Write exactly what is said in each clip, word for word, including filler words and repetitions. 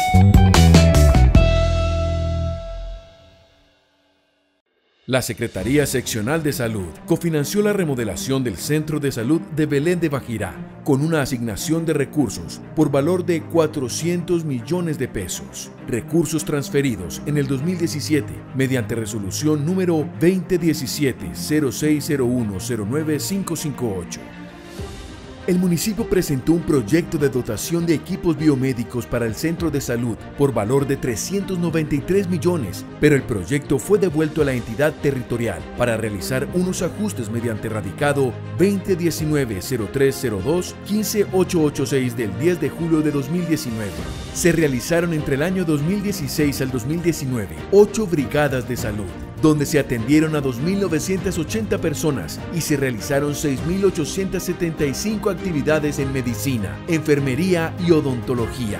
La Secretaría Seccional de Salud cofinanció la remodelación del Centro de Salud de Belén de Bajirá con una asignación de recursos por valor de cuatrocientos millones de pesos. Recursos transferidos en el dos mil diecisiete mediante resolución número veinte diecisiete cero seis cero uno cero nueve cinco cinco ocho. El municipio presentó un proyecto de dotación de equipos biomédicos para el centro de salud por valor de trescientos noventa y tres millones, pero el proyecto fue devuelto a la entidad territorial para realizar unos ajustes mediante radicado veinte diecinueve cero tres cero dos quince ocho ocho seis del diez de julio de dos mil diecinueve. Se realizaron entre el año dos mil dieciséis al dos mil diecinueve ocho brigadas de salud, donde se atendieron a dos mil novecientas ochenta personas y se realizaron seis mil ochocientas setenta y cinco actividades en medicina, enfermería y odontología.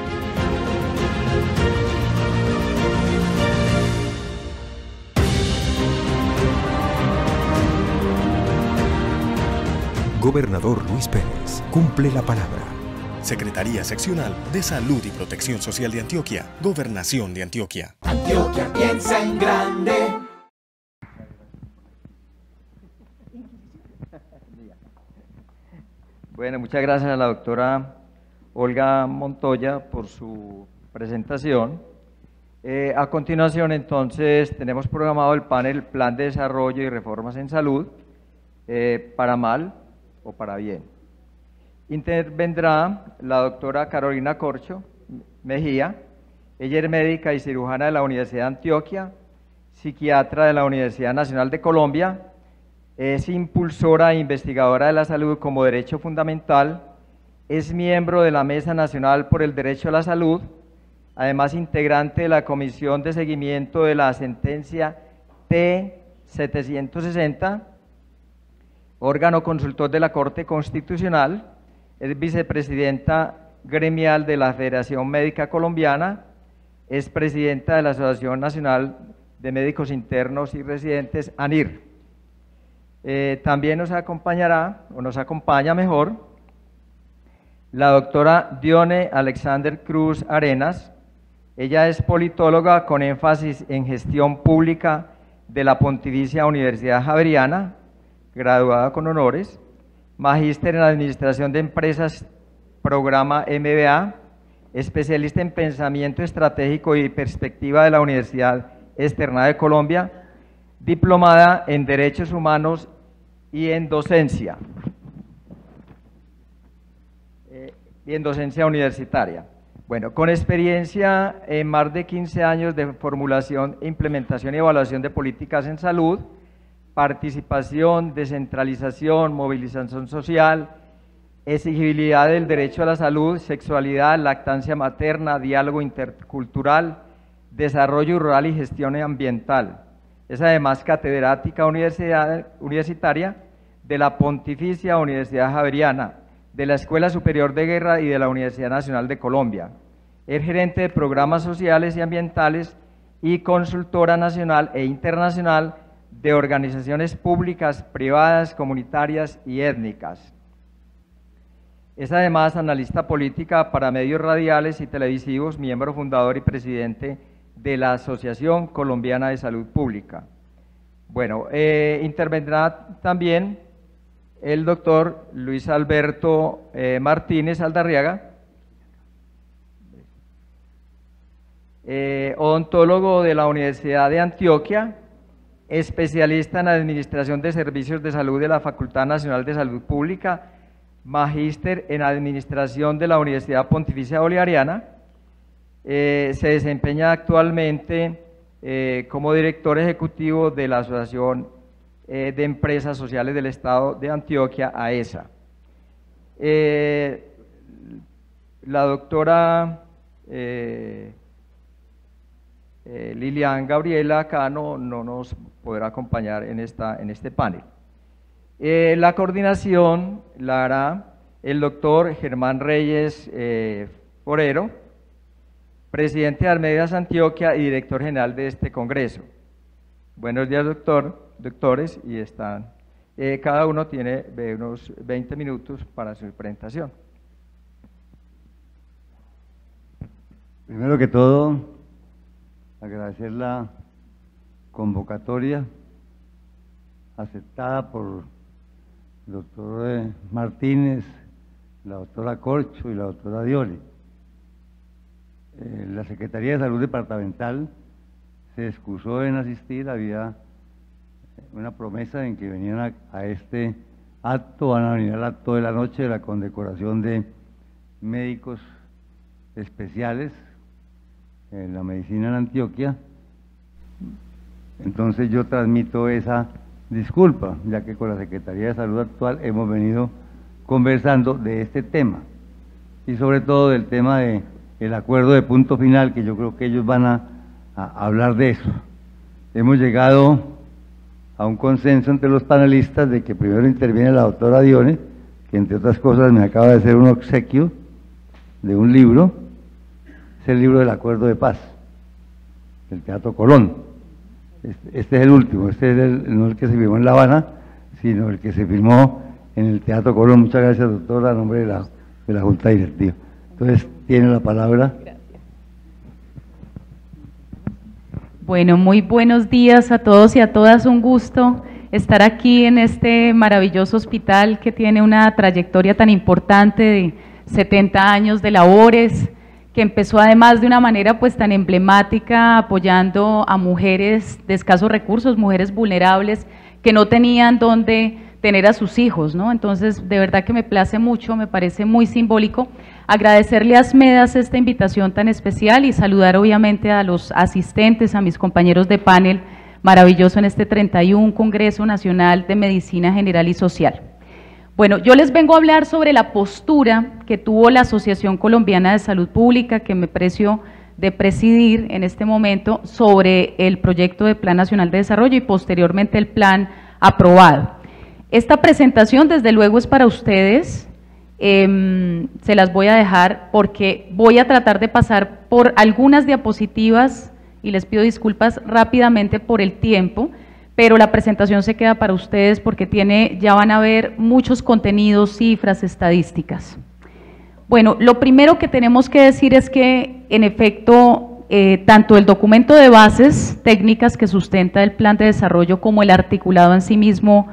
Gobernador Luis Pérez cumple la palabra. Secretaría Seccional de Salud y Protección Social de Antioquia, Gobernación de Antioquia. Antioquia piensa en grande. Bueno, muchas gracias a la doctora Olga Montoya por su presentación. Eh, a continuación, entonces, tenemos programado el panel Plan de Desarrollo y Reformas en Salud, eh, para mal o para bien. Intervendrá la doctora Carolina Corcho Mejía. Ella es médica y cirujana de la Universidad de Antioquia, psiquiatra de la Universidad Nacional de Colombia. Es impulsora e investigadora de la salud como derecho fundamental, es miembro de la Mesa Nacional por el Derecho a la Salud, además integrante de la Comisión de Seguimiento de la Sentencia T setecientos sesenta, órgano consultor de la Corte Constitucional, es vicepresidenta gremial de la Federación Médica Colombiana, es presidenta de la Asociación Nacional de Médicos Internos y Residentes, ANIR. Eh, también nos acompañará, o nos acompaña mejor, la doctora Dione Alexander Cruz Arenas. Ella es politóloga con énfasis en gestión pública de la Pontificia Universidad Javeriana, graduada con honores, magíster en Administración de Empresas, programa M B A, especialista en Pensamiento Estratégico y Perspectiva de la Universidad Externada de Colombia, diplomada en Derechos Humanos y en docencia, eh, y en docencia universitaria. Bueno, con experiencia en más de quince años de formulación, implementación y evaluación de políticas en salud, participación, descentralización, movilización social, exigibilidad del derecho a la salud, sexualidad, lactancia materna, diálogo intercultural, desarrollo rural y gestión ambiental. Es además catedrática universitaria de la Pontificia Universidad Javeriana, de la Escuela Superior de Guerra y de la Universidad Nacional de Colombia. Es gerente de programas sociales y ambientales y consultora nacional e internacional de organizaciones públicas, privadas, comunitarias y étnicas. Es además analista política para medios radiales y televisivos, miembro fundador y presidente de la Asociación Colombiana de Salud Pública. Bueno, eh, intervendrá también el doctor Luis Alberto eh, Martínez Aldarriaga, eh, odontólogo de la Universidad de Antioquia, especialista en Administración de Servicios de Salud de la Facultad Nacional de Salud Pública, magíster en Administración de la Universidad Pontificia Bolivariana. Eh, se desempeña actualmente eh, como director ejecutivo de la Asociación eh, de Empresas Sociales del Estado de Antioquia, AESA. Eh, la doctora eh, eh, Lilian Gabriela acá no, no nos podrá acompañar en, esta, en este panel. Eh, la coordinación la hará el doctor Germán Reyes eh, Forero, presidente de Almedias Antioquia y director general de este congreso. Buenos días, doctor, doctores, y están, eh, cada uno tiene eh, unos veinte minutos para su presentación. Primero que todo, agradecer la convocatoria aceptada por el doctor Martínez, la doctora Corcho y la doctora Dioli. Eh, la Secretaría de Salud Departamental se excusó en asistir, había una promesa en que venían a, a este acto, van a venir al acto de la noche de la condecoración de médicos especiales en la medicina en Antioquia. Entonces yo transmito esa disculpa, ya que con la Secretaría de Salud actual hemos venido conversando de este tema y sobre todo del tema de el acuerdo de punto final, que yo creo que ellos van a, a hablar de eso. Hemos llegado a un consenso entre los panelistas de que primero interviene la doctora Dione, que entre otras cosas me acaba de hacer un obsequio de un libro, es el libro del Acuerdo de Paz, del Teatro Colón. Este, este es el último, este es el, no el que se firmó en La Habana, sino el que se firmó en el Teatro Colón. Muchas gracias, doctora, a nombre de la, de la Junta Directiva. Entonces, tiene la palabra. Gracias. Bueno, muy buenos días a todos y a todas. Un gusto estar aquí en este maravilloso hospital que tiene una trayectoria tan importante de setenta años de labores, que empezó además de una manera pues tan emblemática apoyando a mujeres de escasos recursos, mujeres vulnerables que no tenían dónde tener a sus hijos, ¿no? Entonces, de verdad que me place mucho, me parece muy simbólico. Agradecerle a Asmedas esta invitación tan especial y saludar obviamente a los asistentes, a mis compañeros de panel maravilloso en este treinta y uno Congreso Nacional de Medicina General y Social. Bueno, yo les vengo a hablar sobre la postura que tuvo la Asociación Colombiana de Salud Pública, que me precio de presidir en este momento, sobre el proyecto de Plan Nacional de Desarrollo y posteriormente el plan aprobado. Esta presentación, desde luego, es para ustedes. Eh, se las voy a dejar porque voy a tratar de pasar por algunas diapositivas y les pido disculpas rápidamente por el tiempo, pero la presentación se queda para ustedes porque tiene, ya van a ver muchos contenidos, cifras, estadísticas. Bueno, lo primero que tenemos que decir es que, en efecto, eh, tanto el documento de bases técnicas que sustenta el plan de desarrollo como el articulado en sí mismo,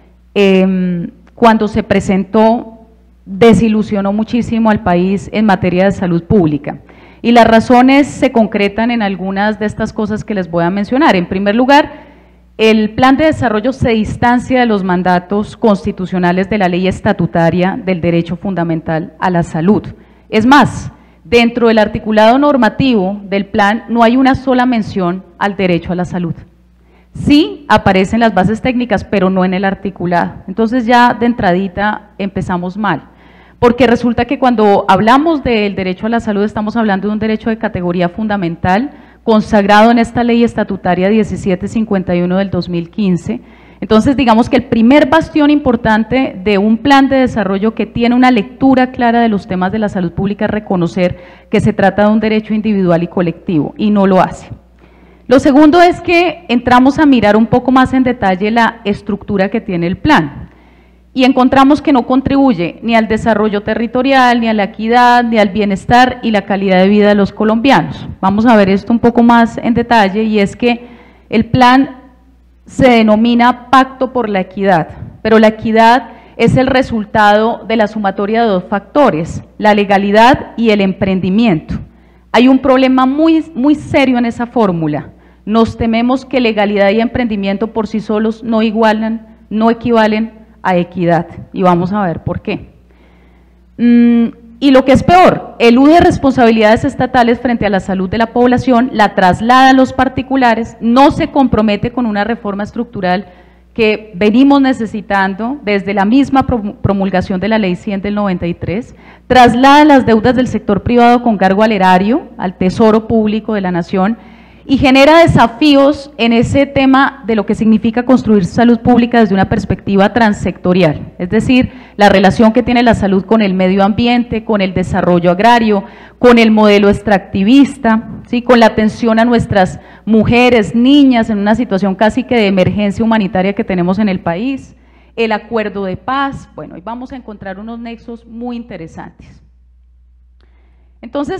eh, cuando se presentó, desilusionó muchísimo al país en materia de salud pública. Y las razones se concretan en algunas de estas cosas que les voy a mencionar. En primer lugar, el plan de desarrollo se distancia de los mandatos constitucionales de la ley estatutaria del derecho fundamental a la salud. Es más, dentro del articulado normativo del plan no hay una sola mención al derecho a la salud. Sí aparecen las bases técnicas, pero no en el articulado. Entonces ya de entradita empezamos mal, porque resulta que cuando hablamos del derecho a la salud estamos hablando de un derecho de categoría fundamental consagrado en esta ley estatutaria diecisiete cincuenta y uno del dos mil quince. Entonces, digamos que el primer bastión importante de un plan de desarrollo que tiene una lectura clara de los temas de la salud pública es reconocer que se trata de un derecho individual y colectivo, y no lo hace. Lo segundo es que entramos a mirar un poco más en detalle la estructura que tiene el plan y encontramos que no contribuye ni al desarrollo territorial, ni a la equidad, ni al bienestar y la calidad de vida de los colombianos. Vamos a ver esto un poco más en detalle, y es que el plan se denomina Pacto por la Equidad, pero la equidad es el resultado de la sumatoria de dos factores, la legalidad y el emprendimiento. Hay un problema muy, muy serio en esa fórmula. Nos tememos que legalidad y emprendimiento por sí solos no igualan, no equivalen a equidad, y vamos a ver por qué. Mm, y lo que es peor, elude responsabilidades estatales frente a la salud de la población, la traslada a los particulares, no se compromete con una reforma estructural que venimos necesitando desde la misma promulgación de la Ley cien del noventa y tres, traslada las deudas del sector privado con cargo al erario, al tesoro público de la nación, y genera desafíos en ese tema de lo que significa construir salud pública desde una perspectiva transsectorial, es decir, la relación que tiene la salud con el medio ambiente, con el desarrollo agrario, con el modelo extractivista, ¿sí? Con la atención a nuestras mujeres, niñas en una situación casi que de emergencia humanitaria que tenemos en el país, el acuerdo de paz. Bueno, hoy vamos a encontrar unos nexos muy interesantes. Entonces,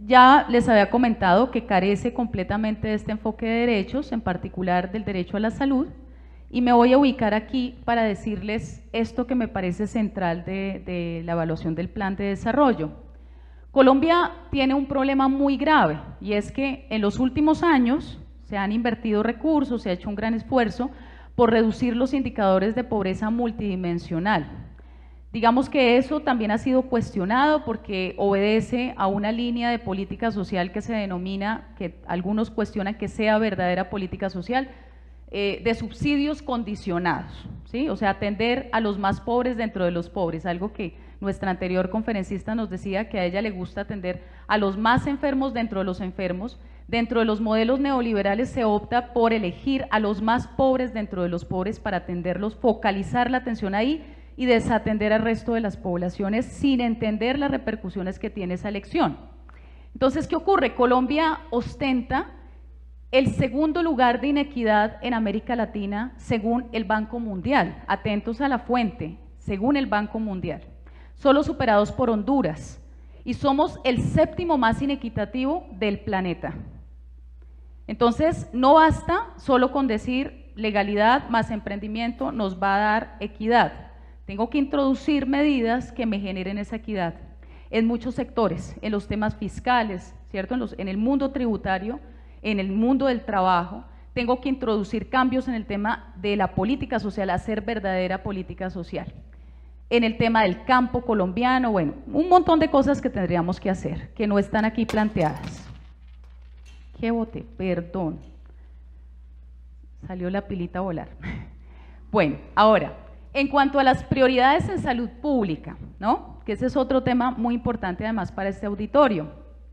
ya les había comentado que carece completamente de este enfoque de derechos, en particular del derecho a la salud, y me voy a ubicar aquí para decirles esto que me parece central de, de la evaluación del plan de desarrollo. Colombia tiene un problema muy grave, y es que en los últimos años se han invertido recursos, se ha hecho un gran esfuerzo por reducir los indicadores de pobreza multidimensional. Digamos que eso también ha sido cuestionado porque obedece a una línea de política social que se denomina, que algunos cuestionan que sea verdadera política social, eh, de subsidios condicionados, ¿sí? O sea, atender a los más pobres dentro de los pobres, algo que nuestra anterior conferencista nos decía que a ella le gusta atender a los más enfermos dentro de los enfermos. Dentro de los modelos neoliberales se opta por elegir a los más pobres dentro de los pobres para atenderlos, focalizar la atención ahí y desatender al resto de las poblaciones sin entender las repercusiones que tiene esa elección. Entonces, ¿qué ocurre? Colombia ostenta el segundo lugar de inequidad en América Latina según el Banco Mundial. Atentos a la fuente, según el Banco Mundial. Solo superados por Honduras. Y somos el séptimo más inequitativo del planeta. Entonces, no basta solo con decir legalidad más emprendimiento nos va a dar equidad. Tengo que introducir medidas que me generen esa equidad en muchos sectores, en los temas fiscales, ¿cierto? En, los, en el mundo tributario, en el mundo del trabajo. Tengo que introducir cambios en el tema de la política social, hacer verdadera política social. En el tema del campo colombiano, bueno, un montón de cosas que tendríamos que hacer, que no están aquí planteadas. ¿Qué boté? Perdón. Salió la pilita a volar. Bueno, ahora, en cuanto a las prioridades en salud pública, ¿no? Que ese es otro tema muy importante además para este auditorio.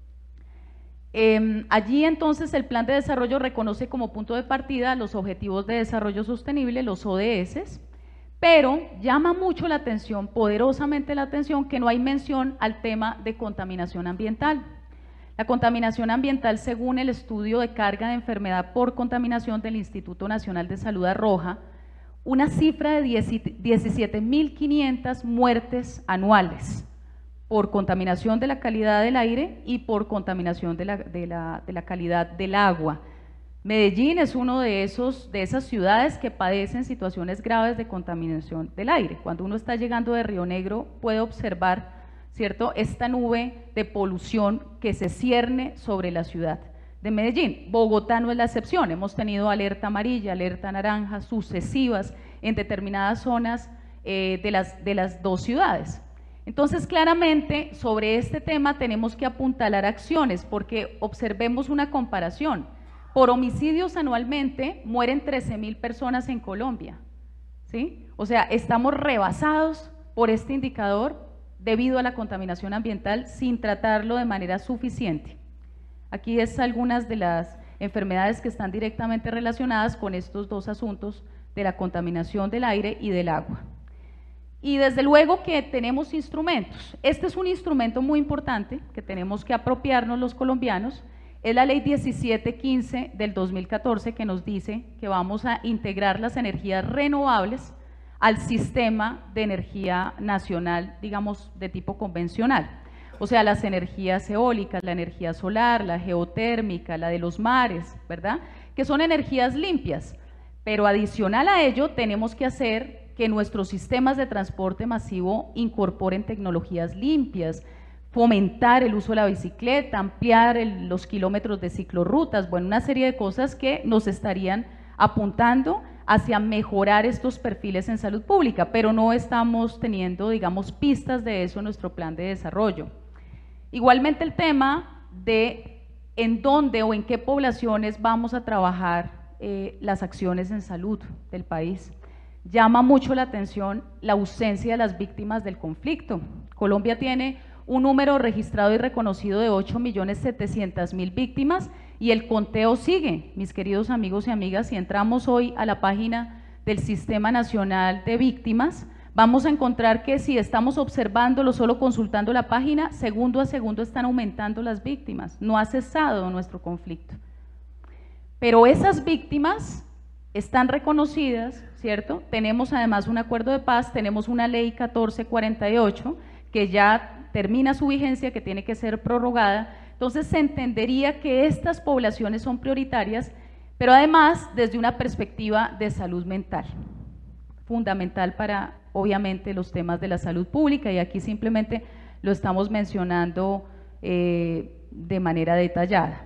Eh, allí entonces el Plan de Desarrollo reconoce como punto de partida los Objetivos de Desarrollo Sostenible, los O D S, pero llama mucho la atención, poderosamente la atención, que no hay mención al tema de contaminación ambiental. La contaminación ambiental, según el estudio de carga de enfermedad por contaminación del Instituto Nacional de Salud arroja una cifra de diecisiete mil quinientas muertes anuales por contaminación de la calidad del aire y por contaminación de la, de la, de la calidad del agua. Medellín es uno de, esos, de esas ciudades que padecen situaciones graves de contaminación del aire. Cuando uno está llegando de Río Negro puede observar, ¿cierto?, esta nube de polución que se cierne sobre la ciudad de Medellín. Bogotá no es la excepción, hemos tenido alerta amarilla, alerta naranja, sucesivas en determinadas zonas eh, de, las, de las dos ciudades. Entonces, claramente, sobre este tema tenemos que apuntalar acciones, porque observemos una comparación. Por homicidios anualmente mueren trece mil personas en Colombia, ¿sí? O sea, estamos rebasados por este indicador debido a la contaminación ambiental sin tratarlo de manera suficiente. Aquí es algunas de las enfermedades que están directamente relacionadas con estos dos asuntos de la contaminación del aire y del agua. Y desde luego que tenemos instrumentos. Este es un instrumento muy importante que tenemos que apropiarnos los colombianos. Es la ley diecisiete quince del dos mil catorce que nos dice que vamos a integrar las energías renovables al sistema de energía nacional, digamos, de tipo convencional. O sea, las energías eólicas, la energía solar, la geotérmica, la de los mares, ¿verdad? Que son energías limpias, pero adicional a ello tenemos que hacer que nuestros sistemas de transporte masivo incorporen tecnologías limpias, fomentar el uso de la bicicleta, ampliar el, los kilómetros de ciclorrutas, bueno, una serie de cosas que nos estarían apuntando hacia mejorar estos perfiles en salud pública, pero no estamos teniendo, digamos, pistas de eso en nuestro plan de desarrollo. Igualmente el tema de en dónde o en qué poblaciones vamos a trabajar eh, las acciones en salud del país. Llama mucho la atención la ausencia de las víctimas del conflicto. Colombia tiene un número registrado y reconocido de ocho millones setecientas mil víctimas y el conteo sigue, mis queridos amigos y amigas. Si entramos hoy a la página del Sistema Nacional de Víctimas, vamos a encontrar que si estamos observándolo, solo consultando la página, segundo a segundo están aumentando las víctimas, no ha cesado nuestro conflicto. Pero esas víctimas están reconocidas, ¿cierto? Tenemos además un acuerdo de paz, tenemos una ley catorce cuarenta y ocho que ya termina su vigencia, que tiene que ser prorrogada, Entonces se entendería que estas poblaciones son prioritarias, pero además desde una perspectiva de salud mental, fundamental para obviamente los temas de la salud pública, y aquí simplemente lo estamos mencionando eh, de manera detallada.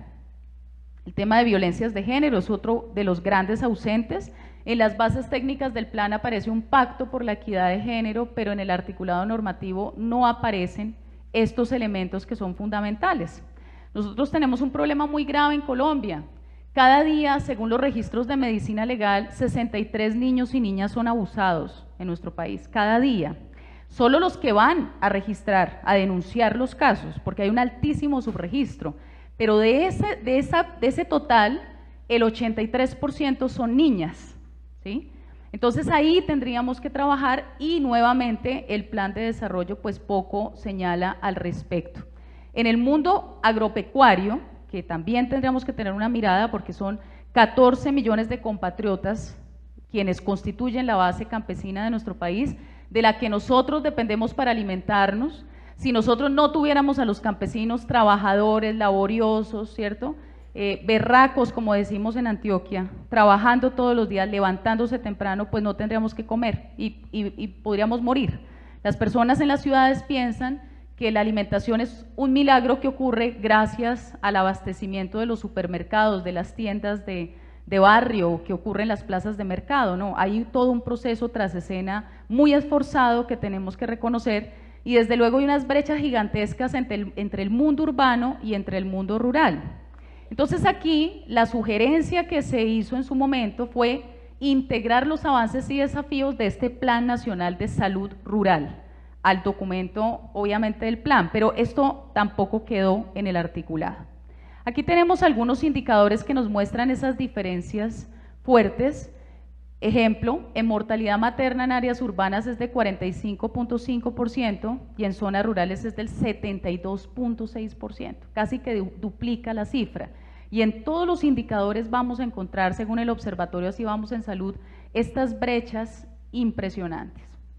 El tema de violencias de género es otro de los grandes ausentes. En las bases técnicas del plan aparece un pacto por la equidad de género, pero en el articulado normativo no aparecen estos elementos que son fundamentales. Nosotros tenemos un problema muy grave en Colombia. Cada día, según los registros de medicina legal, sesenta y tres niños y niñas son abusados en nuestro país, cada día. Solo los que van a registrar, a denunciar los casos, porque hay un altísimo subregistro, pero de ese, de esa, de ese total, el ochenta y tres por ciento son niñas, ¿sí? Entonces ahí tendríamos que trabajar, y nuevamente el plan de desarrollo pues poco señala al respecto. En el mundo agropecuario, que también tendríamos que tener una mirada porque son catorce millones de compatriotas quienes constituyen la base campesina de nuestro país, de la que nosotros dependemos para alimentarnos. Si nosotros no tuviéramos a los campesinos trabajadores, laboriosos, ¿cierto?, eh, berracos, como decimos en Antioquia, trabajando todos los días, levantándose temprano, pues no tendríamos que comer y, y, y podríamos morir. Las personas en las ciudades piensan que la alimentación es un milagro que ocurre gracias al abastecimiento de los supermercados, de las tiendas de, de barrio, que ocurre en las plazas de mercado, ¿no? Hay todo un proceso tras escena muy esforzado que tenemos que reconocer, y desde luego hay unas brechas gigantescas entre el, entre el mundo urbano y entre el mundo rural. Entonces aquí la sugerencia que se hizo en su momento fue integrar los avances y desafíos de este Plan Nacional de Salud Rural al documento, obviamente, del plan, pero esto tampoco quedó en el articulado. Aquí tenemos algunos indicadores que nos muestran esas diferencias fuertes. Ejemplo, en mortalidad materna en áreas urbanas es de cuarenta y cinco punto cinco por ciento y en zonas rurales es del setenta y dos punto seis por ciento, casi que duplica la cifra. Y en todos los indicadores vamos a encontrar, según el Observatorio Así Vamos en Salud, estas brechas impresionantes.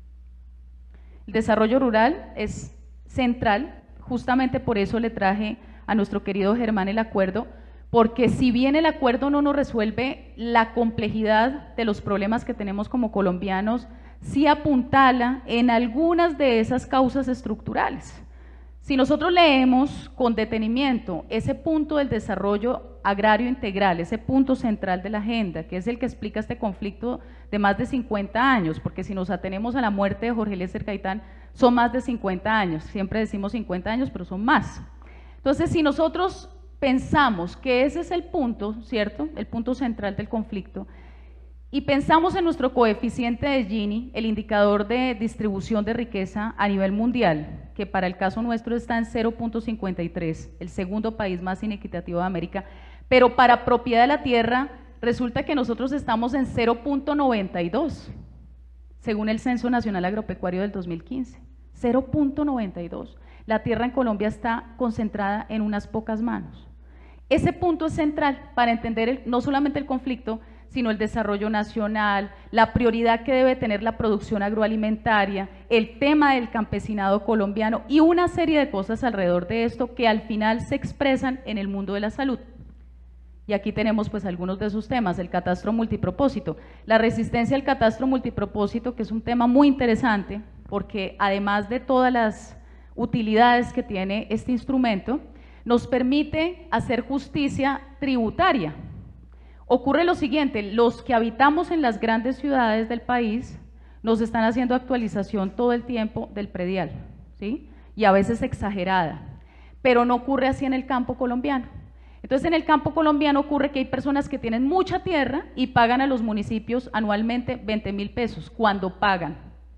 El desarrollo rural es central, justamente por eso le traje a nuestro querido Germán el acuerdo, porque si bien el acuerdo no nos resuelve la complejidad de los problemas que tenemos como colombianos, sí apuntala en algunas de esas causas estructurales. Si nosotros leemos con detenimiento ese punto del desarrollo agrario integral, ese punto central de la agenda, que es el que explica este conflicto de más de cincuenta años, porque si nos atenemos a la muerte de Jorge Eliezer Gaitán, son más de cincuenta años, siempre decimos cincuenta años, pero son más. Entonces, si nosotros pensamos que ese es el punto, ¿cierto?, el punto central del conflicto, y pensamos en nuestro coeficiente de Gini, el indicador de distribución de riqueza a nivel mundial, que para el caso nuestro está en cero punto cincuenta y tres, el segundo país más inequitativo de América, pero para propiedad de la tierra resulta que nosotros estamos en cero punto noventa y dos, según el Censo Nacional Agropecuario del dos mil quince, cero punto noventa y dos. La tierra en Colombia está concentrada en unas pocas manos. Ese punto es central para entender el, no solamente el conflicto, sino el desarrollo nacional, la prioridad que debe tener la producción agroalimentaria, el tema del campesinado colombiano y una serie de cosas alrededor de esto que al final se expresan en el mundo de la salud. Y aquí tenemos pues algunos de esos temas, el catastro multipropósito, la resistencia al catastro multipropósito, que es un tema muy interesante, porque además de todas las utilidades que tiene este instrumento, nos permite hacer justicia tributaria. Ocurre lo siguiente, los que habitamos en las grandes ciudades del país nos están haciendo actualización todo el tiempo del predial, ¿sí?, y a veces exagerada, pero no ocurre así en el campo colombiano. Entonces en el campo colombiano ocurre que hay personas que tienen mucha tierra y pagan a los municipios anualmente veinte mil pesos, cuando pagan,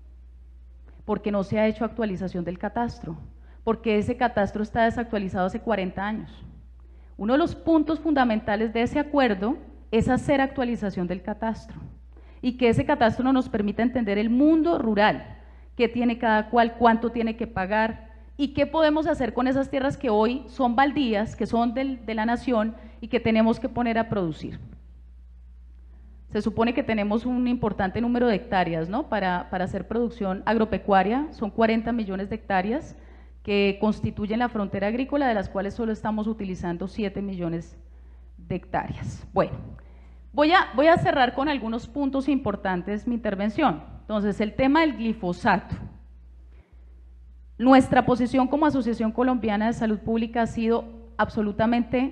porque no se ha hecho actualización del catastro, porque ese catastro está desactualizado hace cuarenta años. Uno de los puntos fundamentales de ese acuerdo es hacer actualización del catastro y que ese catastro no nos permita entender el mundo rural, qué tiene cada cual, cuánto tiene que pagar y qué podemos hacer con esas tierras que hoy son baldías, que son del, de la nación y que tenemos que poner a producir. Se supone que tenemos un importante número de hectáreas, ¿no?, para, para hacer producción agropecuaria, son cuarenta millones de hectáreas, que constituyen la frontera agrícola, de las cuales solo estamos utilizando siete millones de hectáreas. Bueno, voy a, voy a cerrar con algunos puntos importantes mi intervención. Entonces, el tema del glifosato. Nuestra posición como Asociación Colombiana de Salud Pública ha sido absolutamente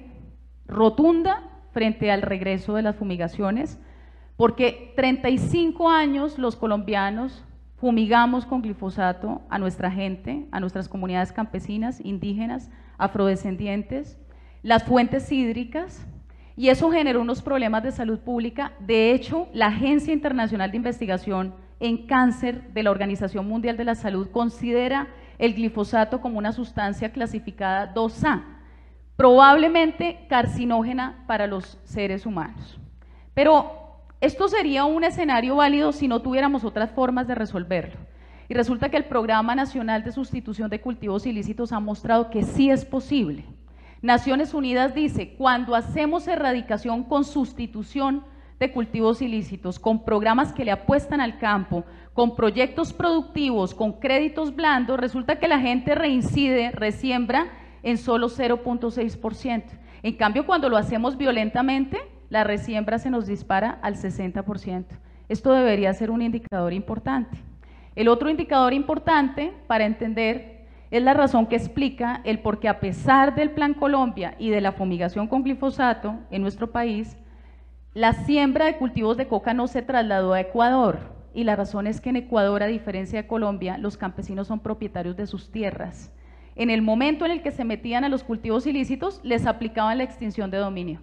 rotunda frente al regreso de las fumigaciones, porque treinta y cinco años los colombianos fumigamos con glifosato a nuestra gente, a nuestras comunidades campesinas, indígenas, afrodescendientes, las fuentes hídricas, y eso generó unos problemas de salud pública. De hecho, la Agencia Internacional de Investigación en Cáncer de la Organización Mundial de la Salud considera el glifosato como una sustancia clasificada dos A, probablemente carcinógena para los seres humanos. Pero esto sería un escenario válido si no tuviéramos otras formas de resolverlo. Y resulta que el Programa Nacional de Sustitución de Cultivos Ilícitos ha mostrado que sí es posible. Naciones Unidas dice, cuando hacemos erradicación con sustitución de cultivos ilícitos, con programas que le apuestan al campo, con proyectos productivos, con créditos blandos, resulta que la gente reincide, resiembra en solo cero punto seis por ciento. En cambio, cuando lo hacemos violentamente, la resiembra se nos dispara al sesenta por ciento. Esto debería ser un indicador importante. El otro indicador importante para entender es la razón que explica el por qué, a pesar del Plan Colombia y de la fumigación con glifosato en nuestro país, la siembra de cultivos de coca no se trasladó a Ecuador, y la razón es que en Ecuador, a diferencia de Colombia, los campesinos son propietarios de sus tierras. En el momento en el que se metían a los cultivos ilícitos, les aplicaban la extinción de dominio.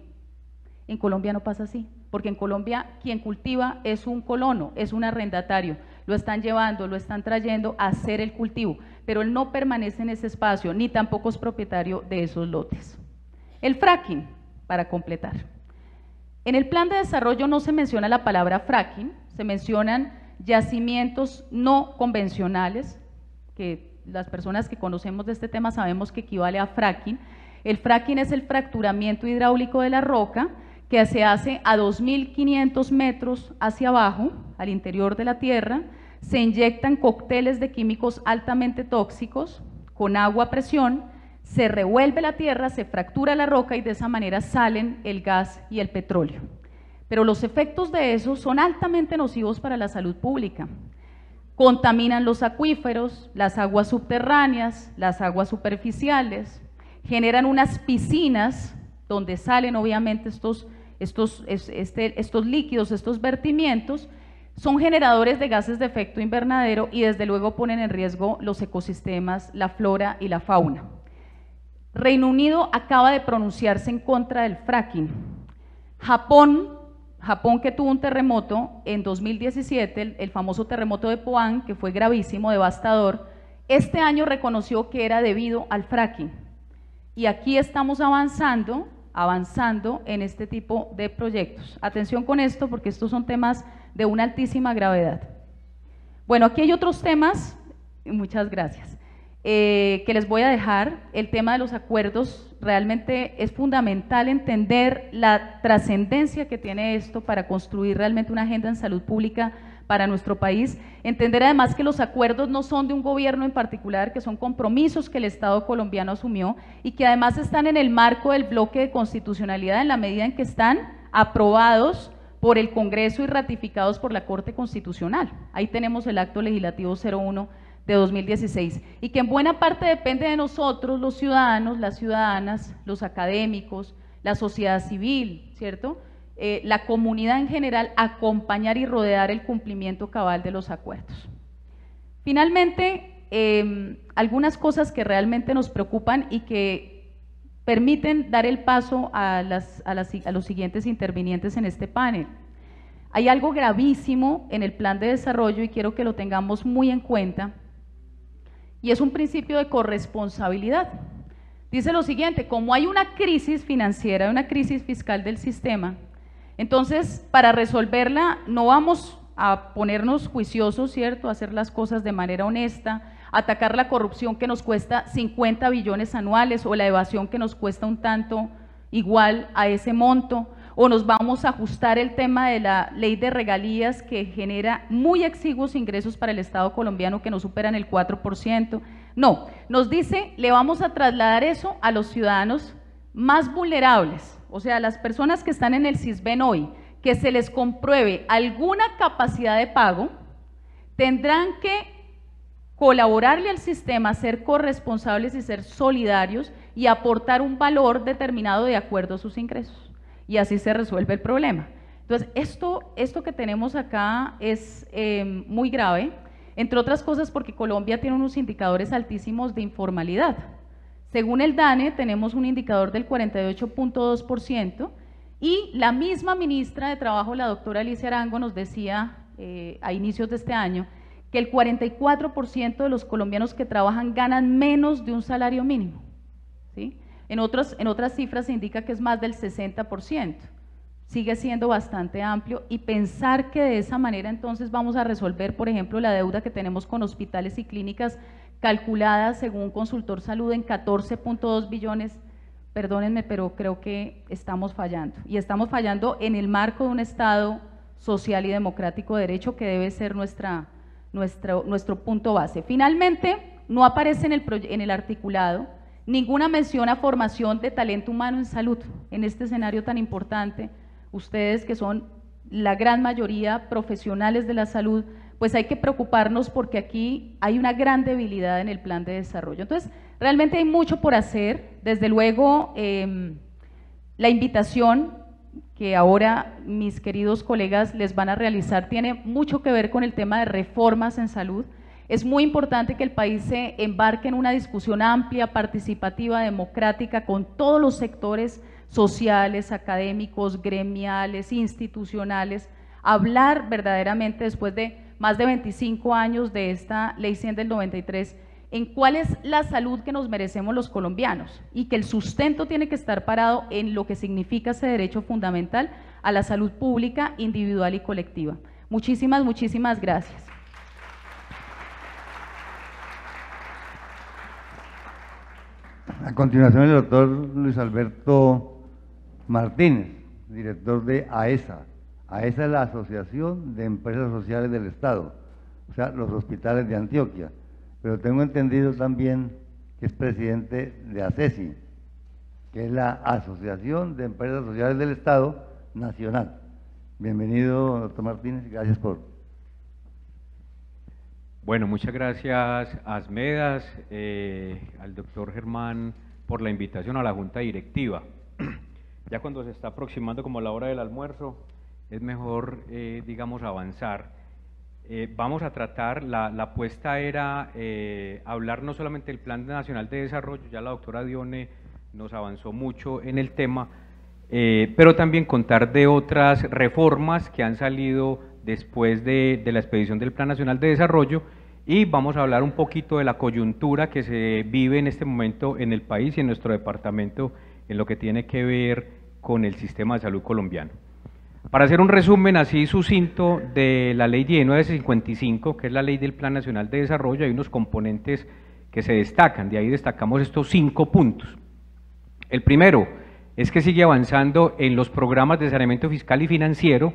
En Colombia no pasa así, porque en Colombia quien cultiva es un colono, es un arrendatario, lo están llevando, lo están trayendo a hacer el cultivo, pero él no permanece en ese espacio, ni tampoco es propietario de esos lotes. El fracking, para completar. En el plan de desarrollo no se menciona la palabra fracking, se mencionan yacimientos no convencionales, que las personas que conocemos de este tema sabemos que equivale a fracking. El fracking es el fracturamiento hidráulico de la roca, que se hace a dos mil quinientos metros hacia abajo, al interior de la tierra, se inyectan cócteles de químicos altamente tóxicos con agua a presión, se revuelve la tierra, se fractura la roca y de esa manera salen el gas y el petróleo. Pero los efectos de eso son altamente nocivos para la salud pública. Contaminan los acuíferos, las aguas subterráneas, las aguas superficiales, generan unas piscinas donde salen obviamente estos, estos, este, estos líquidos, estos vertimientos, son generadores de gases de efecto invernadero y desde luego ponen en riesgo los ecosistemas, la flora y la fauna. Reino Unido acaba de pronunciarse en contra del fracking. Japón, Japón que tuvo un terremoto en dos mil diecisiete, el, el famoso terremoto de Pohang, que fue gravísimo, devastador, este año reconoció que era debido al fracking. Y aquí estamos avanzando, avanzando en este tipo de proyectos. Atención con esto, porque estos son temas de una altísima gravedad. Bueno, aquí hay otros temas, muchas gracias, eh, que les voy a dejar. El tema de los acuerdos, realmente es fundamental entender la trascendencia que tiene esto para construir realmente una agenda en salud pública para nuestro país, entender además que los acuerdos no son de un gobierno en particular, que son compromisos que el Estado colombiano asumió y que además están en el marco del bloque de constitucionalidad en la medida en que están aprobados por el Congreso y ratificados por la Corte Constitucional. Ahí tenemos el acto legislativo cero uno de dos mil dieciséis y que en buena parte depende de nosotros, los ciudadanos, las ciudadanas, los académicos, la sociedad civil, ¿cierto?, Eh, la comunidad en general, acompañar y rodear el cumplimiento cabal de los acuerdos. Finalmente, eh, algunas cosas que realmente nos preocupan y que permiten dar el paso a, las, a, las, a los siguientes intervinientes en este panel. Hay algo gravísimo en el plan de desarrollo y quiero que lo tengamos muy en cuenta, y es un principio de corresponsabilidad. Dice lo siguiente: como hay una crisis financiera, una crisis fiscal del sistema, entonces, para resolverla no vamos a ponernos juiciosos, ¿cierto?, a hacer las cosas de manera honesta, atacar la corrupción que nos cuesta cincuenta billones anuales o la evasión que nos cuesta un tanto igual a ese monto, o nos vamos a ajustar el tema de la ley de regalías que genera muy exiguos ingresos para el Estado colombiano que no superan el cuatro por ciento, No, nos dice, le vamos a trasladar eso a los ciudadanos más vulnerables, o sea, las personas que están en el Sisbén hoy, que se les compruebe alguna capacidad de pago, tendrán que colaborarle al sistema, ser corresponsables y ser solidarios y aportar un valor determinado de acuerdo a sus ingresos. Y así se resuelve el problema. Entonces, esto, esto que tenemos acá es eh, muy grave, entre otras cosas porque Colombia tiene unos indicadores altísimos de informalidad. Según el DANE, tenemos un indicador del cuarenta y ocho punto dos por ciento y la misma ministra de Trabajo, la doctora Alicia Arango, nos decía eh, a inicios de este año que el cuarenta y cuatro por ciento de los colombianos que trabajan ganan menos de un salario mínimo, ¿sí? En, otros, en otras cifras se indica que es más del sesenta por ciento. Sigue siendo bastante amplio y pensar que de esa manera entonces vamos a resolver, por ejemplo, la deuda que tenemos con hospitales y clínicas calculada según un consultor salud en catorce punto dos billones, perdónenme, pero creo que estamos fallando. Y estamos fallando en el marco de un Estado social y democrático de derecho que debe ser nuestra, nuestro, nuestro punto base. Finalmente, no aparece en el, en el articulado ninguna mención a formación de talento humano en salud, en este escenario tan importante. Ustedes que son la gran mayoría profesionales de la salud, pues hay que preocuparnos porque aquí hay una gran debilidad en el plan de desarrollo. Entonces, realmente hay mucho por hacer. Desde luego, eh, la invitación que ahora mis queridos colegas les van a realizar tiene mucho que ver con el tema de reformas en salud. Es muy importante que el país se embarque en una discusión amplia, participativa, democrática, con todos los sectores sociales, académicos, gremiales, institucionales, hablar verdaderamente después de más de veinticinco años de esta Ley cien del noventa y tres, en cuál es la salud que nos merecemos los colombianos y que el sustento tiene que estar parado en lo que significa ese derecho fundamental a la salud pública, individual y colectiva. Muchísimas, muchísimas gracias. A continuación, el doctor Luis Alberto Martínez, director de AESA. AESA es la Asociación de Empresas Sociales del Estado, o sea, los hospitales de Antioquia. Pero tengo entendido también que es presidente de ACESI, que es la Asociación de Empresas Sociales del Estado Nacional. Bienvenido, doctor Martínez, gracias por... Bueno, muchas gracias a Asmedas, eh, al doctor Germán por la invitación a la Junta Directiva. Ya cuando se está aproximando como la hora del almuerzo, es mejor, eh, digamos, avanzar. Eh, vamos a tratar, la, la apuesta era eh, hablar no solamente del Plan Nacional de Desarrollo, ya la doctora Dione nos avanzó mucho en el tema, eh, pero también contar de otras reformas que han salido después de, de la expedición del Plan Nacional de Desarrollo, y vamos a hablar un poquito de la coyuntura que se vive en este momento en el país y en nuestro departamento en lo que tiene que ver con el sistema de salud colombiano. Para hacer un resumen así sucinto de la ley diecinueve cincuenta y cinco, que es la ley del Plan Nacional de Desarrollo, hay unos componentes que se destacan, de ahí destacamos estos cinco puntos. El primero es que sigue avanzando en los programas de saneamiento fiscal y financiero.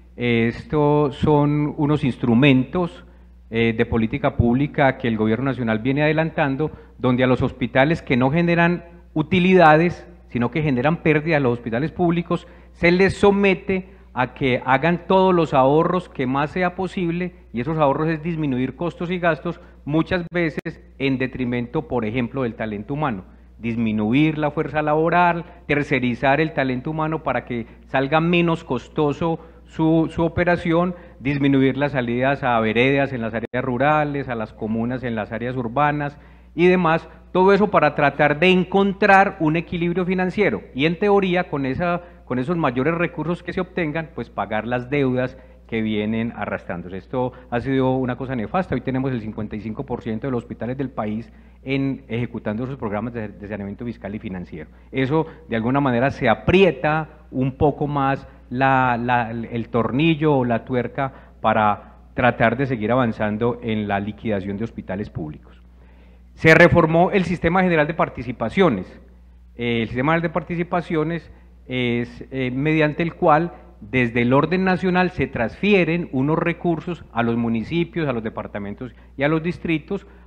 Estos son unos instrumentos eh, de política pública que el Gobierno Nacional viene adelantando, donde a los hospitales que no generan utilidades, sino que generan pérdida a los hospitales públicos, se les somete a que hagan todos los ahorros que más sea posible, y esos ahorros es disminuir costos y gastos, muchas veces en detrimento, por ejemplo, del talento humano. Disminuir la fuerza laboral, tercerizar el talento humano para que salga menos costoso su, su operación, disminuir las salidas a veredas en las áreas rurales, a las comunas en las áreas urbanas y demás, todo eso para tratar de encontrar un equilibrio financiero y en teoría con, esa, con esos mayores recursos que se obtengan, pues pagar las deudas que vienen arrastrándose. Esto ha sido una cosa nefasta. Hoy tenemos el cincuenta y cinco por ciento de los hospitales del país en ejecutando sus programas de, de saneamiento fiscal y financiero. Eso de alguna manera se aprieta un poco más la, la, el tornillo o la tuerca para tratar de seguir avanzando en la liquidación de hospitales públicos. Se reformó el Sistema General de Participaciones. Eh, el Sistema General de Participaciones es eh, mediante el cual desde el orden nacional se transfieren unos recursos a los municipios, a los departamentos y a los distritos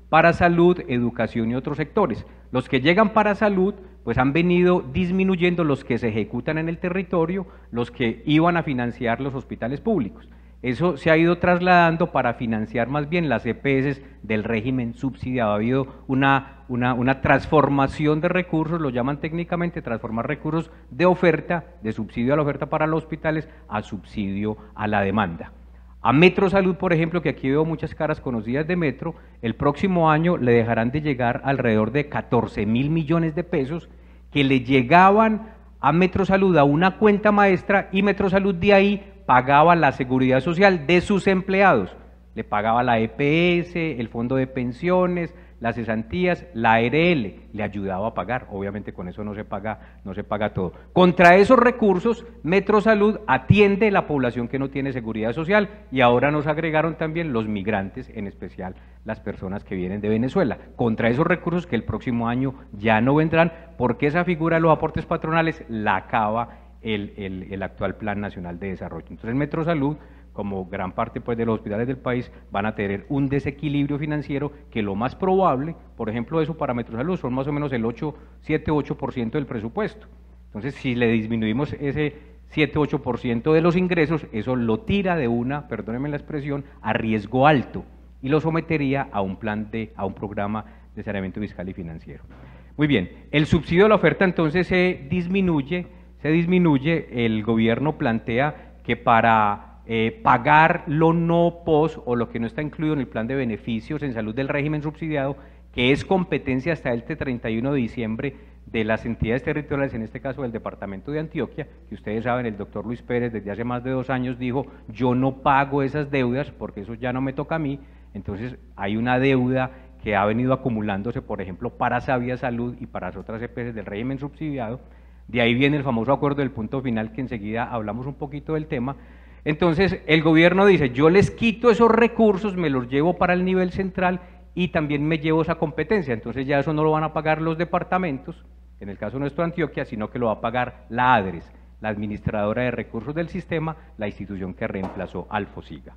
para salud, educación y otros sectores. Los que llegan para salud, pues han venido disminuyendo los que se ejecutan en el territorio, los que iban a financiar los hospitales públicos. Eso se ha ido trasladando para financiar más bien las E P S del régimen subsidiado. Ha habido una, una, una transformación de recursos, lo llaman técnicamente transformar recursos de oferta, de subsidio a la oferta para los hospitales, a subsidio a la demanda. A Metro Salud, por ejemplo, que aquí veo muchas caras conocidas de Metro, el próximo año le dejarán de llegar alrededor de catorce mil millones de pesos que le llegaban a Metro Salud a una cuenta maestra, y Metro Salud de ahí pagaba la seguridad social de sus empleados, le pagaba la E P S, el fondo de pensiones, las cesantías, la A R L, le ayudaba a pagar. Obviamente con eso no se paga, no se paga todo. Contra esos recursos, Metro Salud atiende la población que no tiene seguridad social, y ahora nos agregaron también los migrantes, en especial las personas que vienen de Venezuela. Contra esos recursos que el próximo año ya no vendrán, porque esa figura de los aportes patronales la acaba el, el, el actual Plan Nacional de Desarrollo. Entonces Metro Salud, como gran parte pues de los hospitales del país, van a tener un desequilibrio financiero que lo más probable, por ejemplo, eso para Metro Salud son más o menos el ocho, siete, ocho por ciento del presupuesto. Entonces, si le disminuimos ese siete, ocho por ciento de los ingresos, eso lo tira de una, perdónenme la expresión, a riesgo alto, y lo sometería a un plan de, a un programa de saneamiento fiscal y financiero. Muy bien, el subsidio a la oferta entonces se disminuye, se disminuye, el gobierno plantea que para Eh, pagar lo no pos o lo que no está incluido en el plan de beneficios en salud del régimen subsidiado, que es competencia hasta el treinta y uno de diciembre de las entidades territoriales, en este caso del departamento de Antioquia, que ustedes saben, el doctor Luis Pérez desde hace más de dos años dijo, yo no pago esas deudas porque eso ya no me toca a mí. Entonces hay una deuda que ha venido acumulándose, por ejemplo, para Sabia Salud y para las otras E P S del régimen subsidiado. De ahí viene el famoso acuerdo del punto final, que enseguida hablamos un poquito del tema. Entonces, el gobierno dice, yo les quito esos recursos, me los llevo para el nivel central y también me llevo esa competencia. Entonces ya eso no lo van a pagar los departamentos, en el caso nuestro Antioquia, sino que lo va a pagar la ADRES, la Administradora de Recursos del Sistema, la institución que reemplazó al FOSIGA.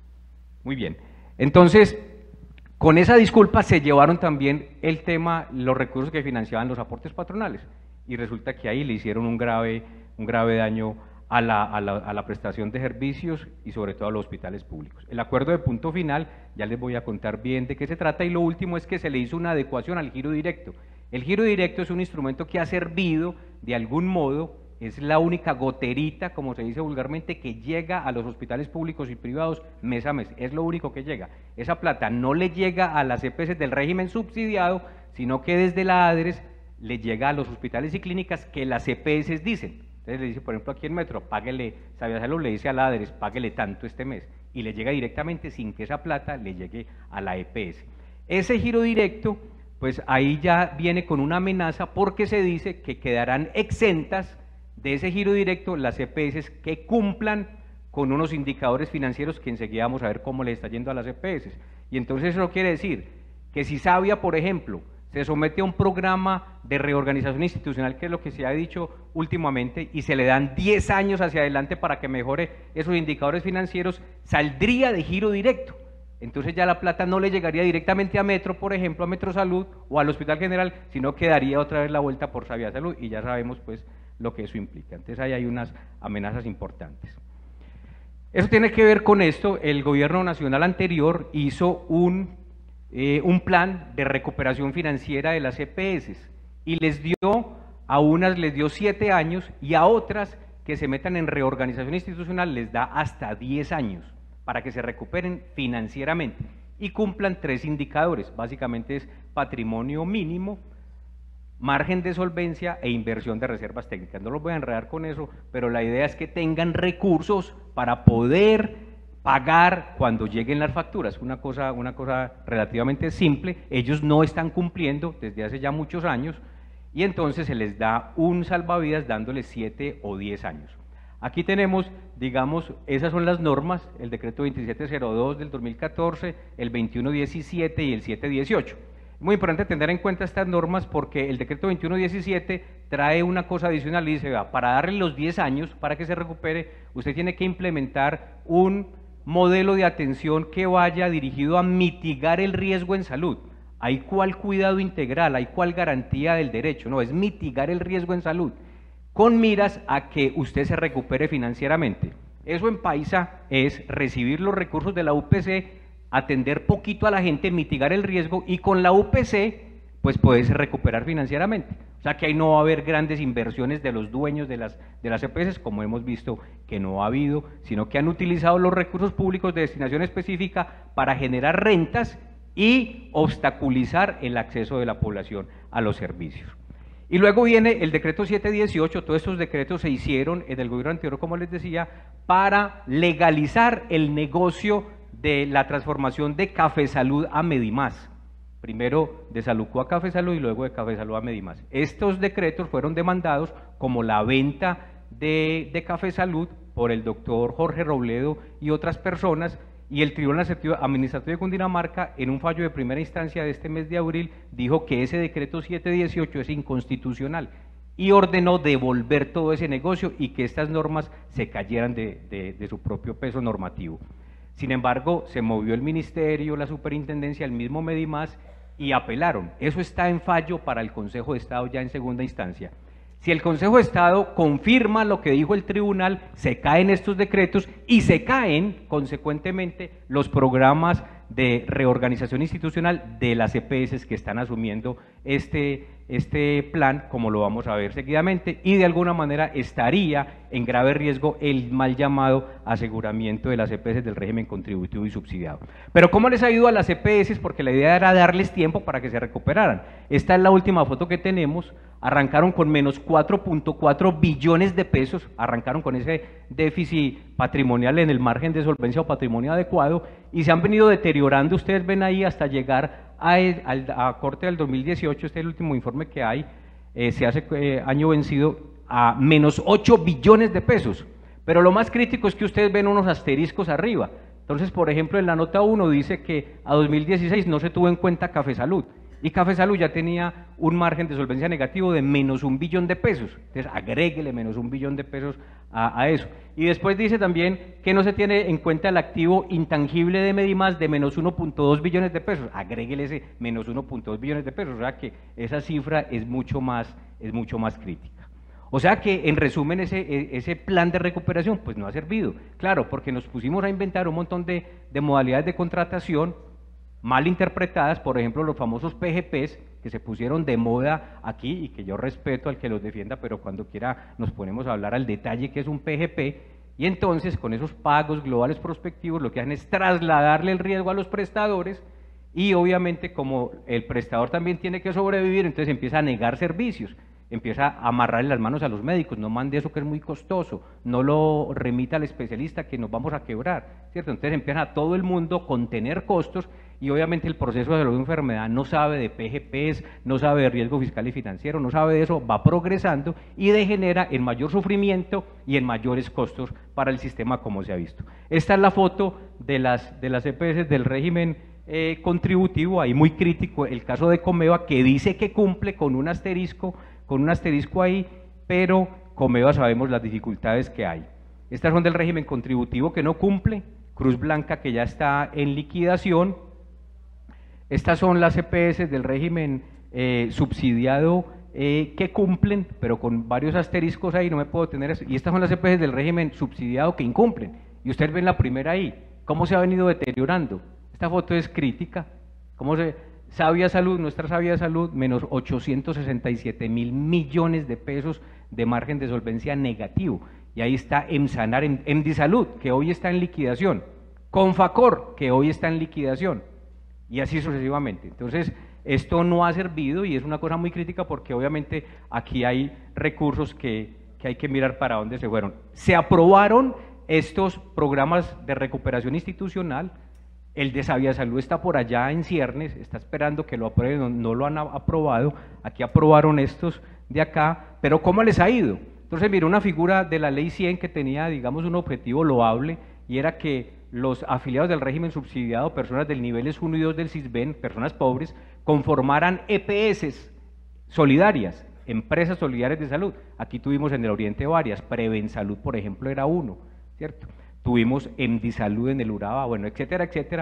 Muy bien, entonces, con esa disculpa se llevaron también el tema, los recursos que financiaban los aportes patronales, y resulta que ahí le hicieron un grave, un grave daño A la, a, la, a la prestación de servicios y sobre todo a los hospitales públicos. El acuerdo de punto final, ya les voy a contar bien de qué se trata, y lo último es que se le hizo una adecuación al giro directo. El giro directo es un instrumento que ha servido de algún modo, es la única goterita, como se dice vulgarmente, que llega a los hospitales públicos y privados mes a mes, es lo único que llega. Esa plata no le llega a las E P S del régimen subsidiado, sino que desde la ADRES le llega a los hospitales y clínicas que las E P S dicen. Entonces le dice, por ejemplo, aquí en Metro, páguele, Sabia Salud le dice a la ADRES, páguele tanto este mes, y le llega directamente sin que esa plata le llegue a la E P S. Ese giro directo, pues ahí ya viene con una amenaza, porque se dice que quedarán exentas de ese giro directo las E P S que cumplan con unos indicadores financieros que enseguida vamos a ver cómo le está yendo a las E P S. Y entonces eso quiere decir que si Sabia, por ejemplo, se somete a un programa de reorganización institucional, que es lo que se ha dicho últimamente, y se le dan diez años hacia adelante para que mejore esos indicadores financieros, saldría de giro directo. Entonces ya la plata no le llegaría directamente a Metro, por ejemplo, a Metro Salud o al Hospital General, sino que daría otra vez la vuelta por Sabia Salud, y ya sabemos pues lo que eso implica. Entonces ahí hay unas amenazas importantes. Eso tiene que ver con esto. El gobierno nacional anterior hizo un Eh, un plan de recuperación financiera de las E P S, y les dio, a unas les dio siete años, y a otras que se metan en reorganización institucional les da hasta diez años para que se recuperen financieramente y cumplan tres indicadores. Básicamente es patrimonio mínimo, margen de solvencia e inversión de reservas técnicas. No los voy a enredar con eso, pero la idea es que tengan recursos para poder pagar cuando lleguen las facturas. Una cosa, una cosa relativamente simple. Ellos no están cumpliendo desde hace ya muchos años, y entonces se les da un salvavidas dándoles siete o diez años. Aquí tenemos, digamos, esas son las normas, el decreto veintisiete cero dos del dos mil catorce, el veintiuno diecisiete y el siete dieciocho. Muy importante tener en cuenta estas normas, porque el decreto veintiuno diecisiete trae una cosa adicional y dice, va, para darle los diez años para que se recupere, usted tiene que implementar un modelo de atención que vaya dirigido a mitigar el riesgo en salud, hay cuál cuidado integral, hay cuál garantía del derecho, no, es mitigar el riesgo en salud, con miras a que usted se recupere financieramente. Eso en paisa es recibir los recursos de la U P C, atender poquito a la gente, mitigar el riesgo y con la U P C pues poderse recuperar financieramente. O sea que ahí no va a haber grandes inversiones de los dueños de las, de las E P S, como hemos visto que no ha habido, sino que han utilizado los recursos públicos de destinación específica para generar rentas y obstaculizar el acceso de la población a los servicios. Y luego viene el decreto siete dieciocho, todos estos decretos se hicieron en el gobierno anterior, como les decía, para legalizar el negocio de la transformación de Café Salud a Medimás. Primero de Saluco a Café Salud y luego de Café Salud a Medimás. Estos decretos fueron demandados como la venta de, de Café Salud por el doctor Jorge Robledo y otras personas, y el Tribunal Administrativo de Cundinamarca, en un fallo de primera instancia de este mes de abril, dijo que ese decreto siete dieciocho es inconstitucional y ordenó devolver todo ese negocio y que estas normas se cayeran de, de, de su propio peso normativo. Sin embargo, se movió el ministerio, la superintendencia, el mismo Medimás y apelaron. Eso está en fallo para el Consejo de Estado ya en segunda instancia. Si el Consejo de Estado confirma lo que dijo el tribunal, se caen estos decretos y se caen, consecuentemente, los programas de reorganización institucional de las E P S que están asumiendo este, este plan, como lo vamos a ver seguidamente, y de alguna manera estaría en grave riesgo el mal llamado aseguramiento de las E P S del régimen contributivo y subsidiado. Pero ¿cómo les ha ido a las E P S? Porque la idea era darles tiempo para que se recuperaran. Esta es la última foto que tenemos. Arrancaron con menos cuatro punto cuatro billones de pesos, arrancaron con ese déficit patrimonial en el margen de solvencia o patrimonio adecuado y se han venido deteriorando, ustedes ven ahí, hasta llegar a, el, a, a corte del dos mil dieciocho, este es el último informe que hay, eh, se hace eh, año vencido, a menos ocho billones de pesos. Pero lo más crítico es que ustedes ven unos asteriscos arriba. Entonces, por ejemplo, en la nota uno dice que a dos mil dieciséis no se tuvo en cuenta Café Salud. Y Café Salud ya tenía un margen de solvencia negativo de menos un billón de pesos. Entonces, agréguele menos un billón de pesos a, a eso. Y después dice también que no se tiene en cuenta el activo intangible de Medimás de menos uno punto dos billones de pesos. Agréguele ese menos uno punto dos billones de pesos. O sea que esa cifra es mucho más, es mucho más crítica. O sea que, en resumen, ese, ese plan de recuperación pues no ha servido. Claro, porque nos pusimos a inventar un montón de, de modalidades de contratación mal interpretadas, por ejemplo, los famosos P G Ps que se pusieron de moda aquí y que yo respeto al que los defienda, pero cuando quiera nos ponemos a hablar al detalle que es un P G P, y entonces con esos pagos globales prospectivos lo que hacen es trasladarle el riesgo a los prestadores y obviamente como el prestador también tiene que sobrevivir, entonces empieza a negar servicios, empieza a amarrarle las manos a los médicos, no mande eso que es muy costoso, no lo remita al especialista que nos vamos a quebrar, ¿cierto? Entonces empieza a todo el mundo contener costos y obviamente el proceso de salud de enfermedad no sabe de P G Ps, no sabe de riesgo fiscal y financiero, no sabe de eso, va progresando y degenera en mayor sufrimiento y en mayores costos para el sistema como se ha visto. Esta es la foto de las, de las E P S del régimen eh, contributivo, ahí muy crítico el caso de Comeva que dice que cumple con un asterisco, con un asterisco ahí, pero Comeva sabemos las dificultades que hay. Estas son del régimen contributivo que no cumple, Cruz Blanca que ya está en liquidación. Estas son las E P S del régimen eh, subsidiado eh, que cumplen, pero con varios asteriscos ahí, no me puedo tener eso. Y estas son las E P S del régimen subsidiado que incumplen. Y ustedes ven la primera ahí, cómo se ha venido deteriorando. Esta foto es crítica, cómo se... Sabia Salud, nuestra Sabia Salud, menos ochocientos sesenta y siete mil millones de pesos de margen de solvencia negativo. Y ahí está Emsanar, Emdisalud, que hoy está en liquidación, Confacor, que hoy está en liquidación, y así sucesivamente. Entonces, esto no ha servido y es una cosa muy crítica porque obviamente aquí hay recursos que, que hay que mirar para dónde se fueron. Se aprobaron estos programas de recuperación institucional. El de Sabia Salud está por allá en ciernes, está esperando que lo aprueben, no, no lo han aprobado, aquí aprobaron estos de acá, pero ¿cómo les ha ido? Entonces mira una figura de la ley cien que tenía, digamos, un objetivo loable, y era que los afiliados del régimen subsidiado, personas del niveles uno y dos del SISBEN, personas pobres, conformaran E P S solidarias, empresas solidarias de salud. Aquí tuvimos en el Oriente varias, Prevensalud, por ejemplo, era uno, ¿cierto? Tuvimos Emdisalud en el Urabá, bueno, etcétera, etcétera,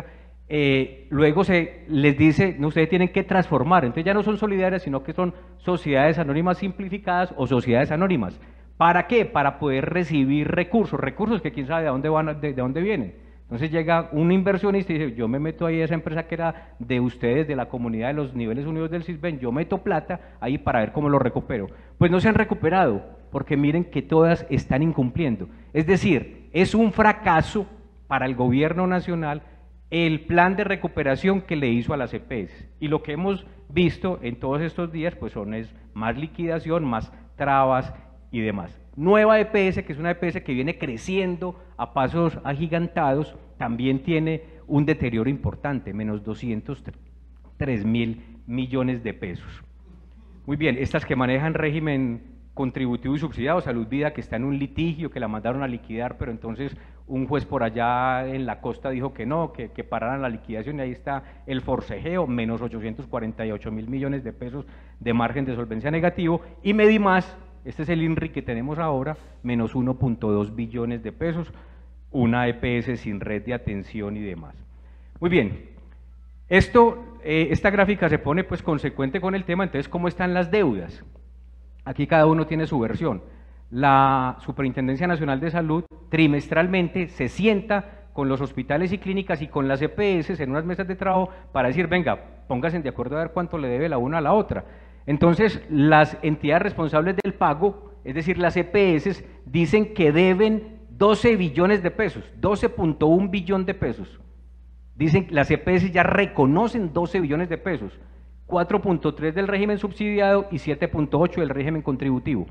eh, luego se les dice, no, ustedes tienen que transformar, entonces ya no son solidarias, sino que son sociedades anónimas simplificadas o sociedades anónimas. ¿Para qué? Para poder recibir recursos, recursos que quién sabe de dónde van, de, de dónde vienen. Entonces llega un inversionista y dice, yo me meto ahí a esa empresa que era de ustedes, de la comunidad de los niveles unidos del CISBEN, yo meto plata ahí para ver cómo lo recupero. Pues no se han recuperado, porque miren que todas están incumpliendo. Es decir, es un fracaso para el gobierno nacional el plan de recuperación que le hizo a las E P S. Y lo que hemos visto en todos estos días, pues son es más liquidación, más trabas y demás. Nueva E P S, que es una E P S que viene creciendo a pasos agigantados, también tiene un deterioro importante, menos doscientos tres mil millones de pesos. Muy bien, estas que manejan régimen contributivo y subsidiado, Salud Vida, que está en un litigio, que la mandaron a liquidar, pero entonces un juez por allá en la costa dijo que no, que, que pararan la liquidación, y ahí está el forcejeo, menos ochocientos cuarenta y ocho mil millones de pesos de margen de solvencia negativo, y Medimás, este es el INRI que tenemos ahora, menos uno punto dos billones de pesos, una E P S sin red de atención y demás. Muy bien, esto, eh, esta gráfica se pone pues consecuente con el tema, entonces ¿cómo están las deudas? Aquí cada uno tiene su versión. La Superintendencia Nacional de Salud trimestralmente se sienta con los hospitales y clínicas y con las E P S en unas mesas de trabajo para decir, venga, pónganse de acuerdo a ver cuánto le debe la una a la otra. Entonces, las entidades responsables del pago, es decir, las E P S, dicen que deben doce billones de pesos, doce punto uno billón de pesos. Dicen que las E P S ya reconocen doce billones de pesos. cuatro punto tres del régimen subsidiado y siete punto ocho del régimen contributivo.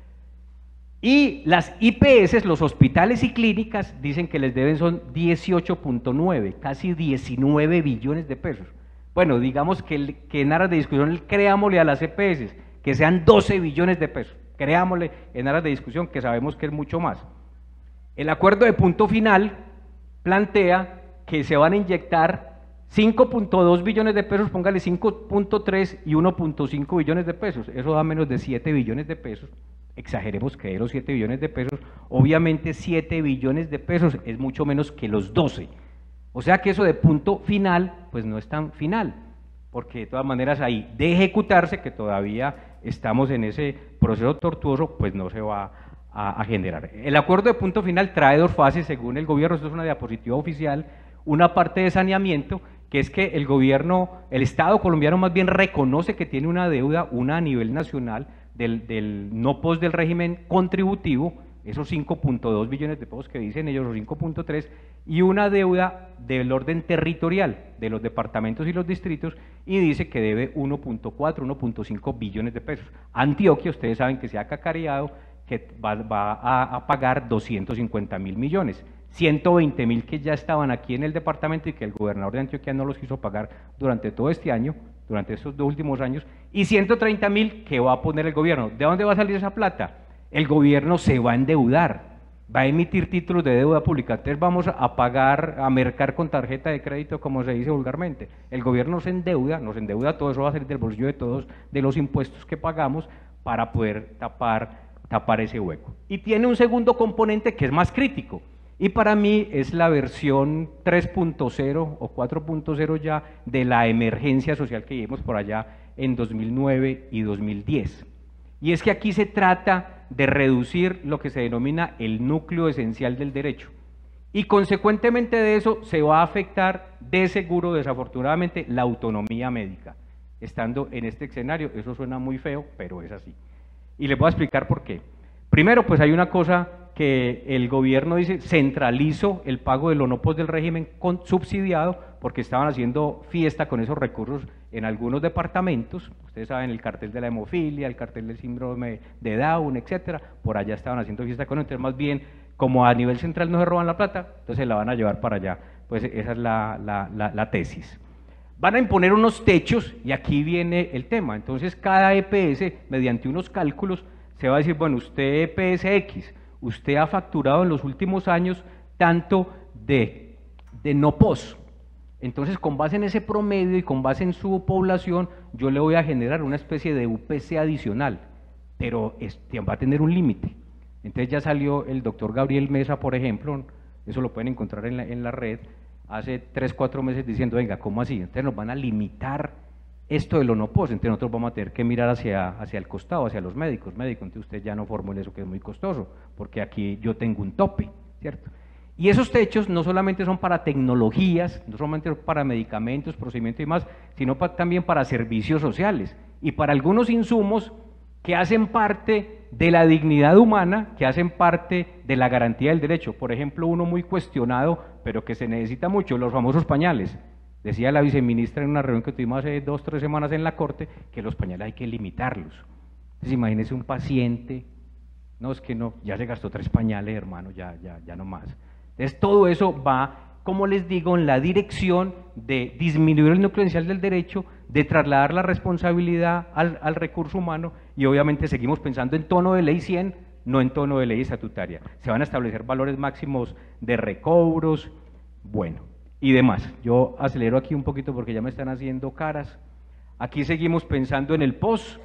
Y las I P S, los hospitales y clínicas, dicen que les deben son dieciocho punto nueve, casi diecinueve billones de pesos. Bueno, digamos que, que en aras de discusión creámosle a las E P S que sean doce billones de pesos, creámosle en aras de discusión que sabemos que es mucho más. El acuerdo de punto final plantea que se van a inyectar cinco punto dos billones de pesos, póngale cinco punto tres y uno punto cinco billones de pesos, eso da menos de siete billones de pesos, exageremos que de los siete billones de pesos, obviamente siete billones de pesos es mucho menos que los doce, o sea que eso de punto final, pues no es tan final, porque de todas maneras ahí de ejecutarse, que todavía estamos en ese proceso tortuoso, pues no se va a, a generar. El acuerdo de punto final trae dos fases según el gobierno, esto es una diapositiva oficial, una parte de saneamiento, que es que el gobierno, el Estado colombiano más bien reconoce que tiene una deuda, una a nivel nacional, del, del no post del régimen contributivo, esos cinco punto dos billones de pesos que dicen ellos, los cinco punto tres, y una deuda del orden territorial, de los departamentos y los distritos, y dice que debe uno punto cuatro, uno punto cinco billones de pesos. Antioquia, ustedes saben que se ha cacareado, que va, va a, a pagar doscientos cincuenta mil millones. ciento veinte mil que ya estaban aquí en el departamento y que el gobernador de Antioquia no los quiso pagar durante todo este año, durante estos dos últimos años, y ciento treinta mil que va a poner el gobierno. ¿De dónde va a salir esa plata? El gobierno se va a endeudar, va a emitir títulos de deuda pública, entonces vamos a pagar, a mercar con tarjeta de crédito, como se dice vulgarmente. El gobierno se endeuda, nos endeuda, todo eso va a salir del bolsillo de todos, de los impuestos que pagamos, para poder tapar, tapar ese hueco. Y tiene un segundo componente que es más crítico, y para mí es la versión tres punto cero o cuatro punto cero ya de la emergencia social que vivimos por allá en dos mil nueve y dos mil diez. Y es que aquí se trata de reducir lo que se denomina el núcleo esencial del derecho. Y consecuentemente de eso se va a afectar de seguro, desafortunadamente, la autonomía médica. Estando en este escenario, eso suena muy feo, pero es así. Y les voy a explicar por qué. Primero, pues hay una cosa que el gobierno dice, centralizo el pago del ONOPOS del régimen con subsidiado, porque estaban haciendo fiesta con esos recursos en algunos departamentos, ustedes saben, el cartel de la hemofilia, el cartel del síndrome de Down, etcétera, por allá estaban haciendo fiesta con eso, entonces más bien, como a nivel central no se roban la plata, entonces la van a llevar para allá, pues esa es la, la, la, la tesis. Van a imponer unos techos, y aquí viene el tema, entonces cada E P S, mediante unos cálculos, se va a decir, bueno, usted E P S X, usted ha facturado en los últimos años tanto de, de no pos. Entonces, con base en ese promedio y con base en su población, yo le voy a generar una especie de U P C adicional, pero este, va a tener un límite. Entonces ya salió el doctor Gabriel Mesa, por ejemplo, eso lo pueden encontrar en la, en la red, hace tres, cuatro meses diciendo, venga, ¿cómo así? Entonces nos van a limitar esto del ONOPOS, entonces nosotros vamos a tener que mirar hacia, hacia el costado, hacia los médicos, médicos, entonces usted ya no formule eso que es muy costoso, porque aquí yo tengo un tope, ¿cierto? Y esos techos no solamente son para tecnologías, no solamente para medicamentos, procedimientos y más, sino pa, también para servicios sociales y para algunos insumos que hacen parte de la dignidad humana, que hacen parte de la garantía del derecho. Por ejemplo, uno muy cuestionado, pero que se necesita mucho, los famosos pañales. Decía la viceministra en una reunión que tuvimos hace dos, tres semanas en la Corte, que los pañales hay que limitarlos. Entonces imagínese un paciente, no, es que no, ya se gastó tres pañales, hermano, ya, ya, ya no más. Entonces todo eso va, como les digo, en la dirección de disminuir el núcleo esencial del derecho, de trasladar la responsabilidad al, al recurso humano, y obviamente seguimos pensando en tono de ley cien, no en tono de ley estatutaria. Se van a establecer valores máximos de recobros, bueno, y demás. Yo acelero aquí un poquito porque ya me están haciendo caras. Aquí seguimos pensando en el post,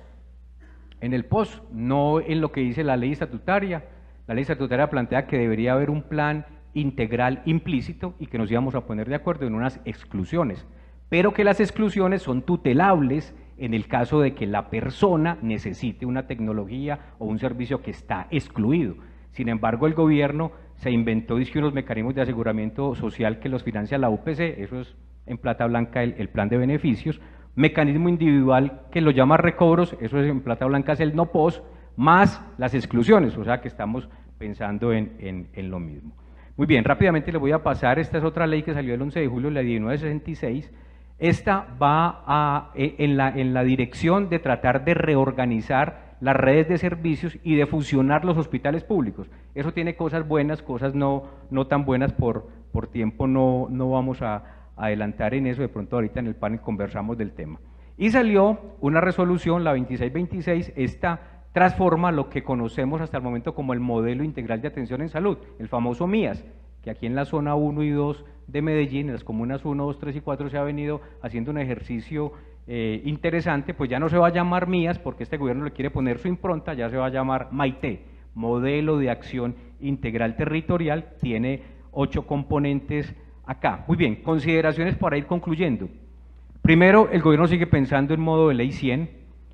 en el post, no en lo que dice la ley estatutaria. La ley estatutaria plantea que debería haber un plan integral implícito y que nos íbamos a poner de acuerdo en unas exclusiones, pero que las exclusiones son tutelables en el caso de que la persona necesite una tecnología o un servicio que está excluido. Sin embargo, el gobierno se inventó dice, unos mecanismos de aseguramiento social que los financia la U P C, eso es en plata blanca el, el plan de beneficios, mecanismo individual que lo llama recobros, eso es en plata blanca es el NOPOS, más las exclusiones, o sea que estamos pensando en, en, en lo mismo. Muy bien, rápidamente les voy a pasar, esta es otra ley que salió el once de julio, la diecinueve sesenta y seis, esta va a, en, la, en la dirección de tratar de reorganizar las redes de servicios y de fusionar los hospitales públicos. Eso tiene cosas buenas, cosas no, no tan buenas, por, por tiempo no, no vamos a, a adelantar en eso, de pronto ahorita en el panel conversamos del tema. Y salió una resolución, la veintiséis veintiséis, esta transforma lo que conocemos hasta el momento como el modelo integral de atención en salud, el famoso MIAS, que aquí en la zona uno y dos de Medellín, en las comunas uno, dos, tres y cuatro se ha venido haciendo un ejercicio eh, interesante, pues ya no se va a llamar MIAS porque este gobierno le quiere poner su impronta, ya se va a llamar MAITE, Modelo de Acción Integral Territorial, tiene ocho componentes acá. Muy bien, consideraciones para ir concluyendo. Primero, el gobierno sigue pensando en modo de ley cien,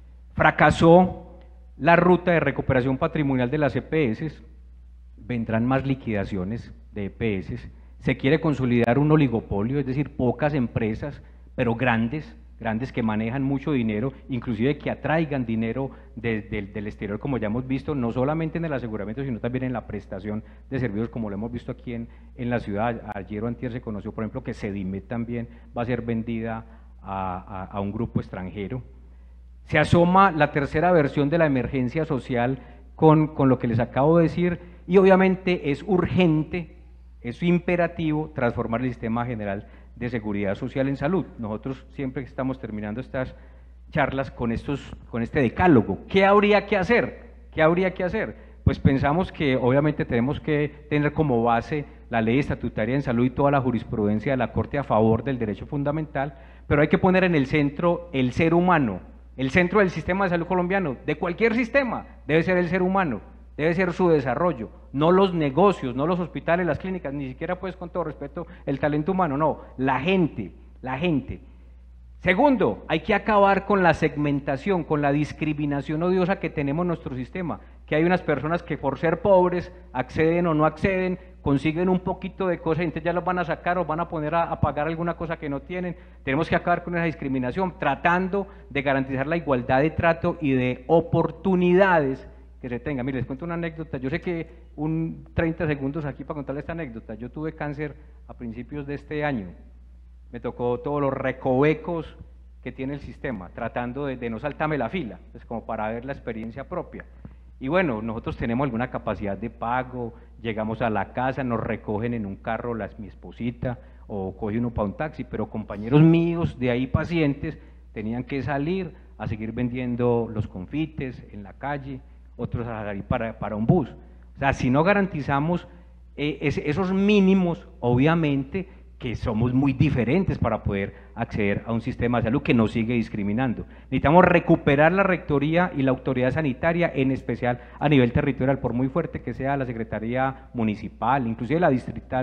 fracasó la ruta de recuperación patrimonial de las E P S, vendrán más liquidaciones de E P S, se quiere consolidar un oligopolio, es decir, pocas empresas, pero grandes, grandes que manejan mucho dinero, inclusive que atraigan dinero de, de, del exterior, como ya hemos visto, no solamente en el aseguramiento, sino también en la prestación de servicios, como lo hemos visto aquí en, en la ciudad. Ayer o antier se conoció, por ejemplo, que Sedimet también va a ser vendida a, a, a un grupo extranjero. Se asoma la tercera versión de la emergencia social con, con lo que les acabo de decir, y obviamente es urgente, es imperativo transformar el sistema general de seguridad social en salud. Nosotros siempre estamos terminando estas charlas con, estos, con este decálogo. ¿Qué habría que hacer? ¿Qué habría que hacer? Pues pensamos que obviamente tenemos que tener como base la ley estatutaria en salud y toda la jurisprudencia de la Corte a favor del derecho fundamental, pero hay que poner en el centro el ser humano. El centro del sistema de salud colombiano, de cualquier sistema, debe ser el ser humano, debe ser su desarrollo, no los negocios, no los hospitales, las clínicas, ni siquiera pues con todo respeto el talento humano, no, la gente, la gente. Segundo, hay que acabar con la segmentación, con la discriminación odiosa que tenemos en nuestro sistema, que hay unas personas que por ser pobres acceden o no acceden, consiguen un poquito de cosas y entonces ya los van a sacar o van a poner a, a pagar alguna cosa que no tienen. Tenemos que acabar con esa discriminación, tratando de garantizar la igualdad de trato y de oportunidades que se tenga. Mire, les cuento una anécdota. Yo sé que un treinta segundos aquí para contarles esta anécdota. Yo tuve cáncer a principios de este año. Me tocó todos los recovecos que tiene el sistema, tratando de, de no saltarme la fila, pues como para ver la experiencia propia. Y bueno, nosotros tenemos alguna capacidad de pago, llegamos a la casa, nos recogen en un carro las, mi esposita, o coge uno para un taxi, pero compañeros míos de ahí, pacientes, tenían que salir a seguir vendiendo los confites en la calle, otros a salir para, para un bus. O sea, si no garantizamos eh, es, esos mínimos, obviamente que somos muy diferentes para poder acceder a un sistema de salud que nos sigue discriminando. Necesitamos recuperar la rectoría y la autoridad sanitaria, en especial a nivel territorial, por muy fuerte que sea la Secretaría Municipal, inclusive la distrital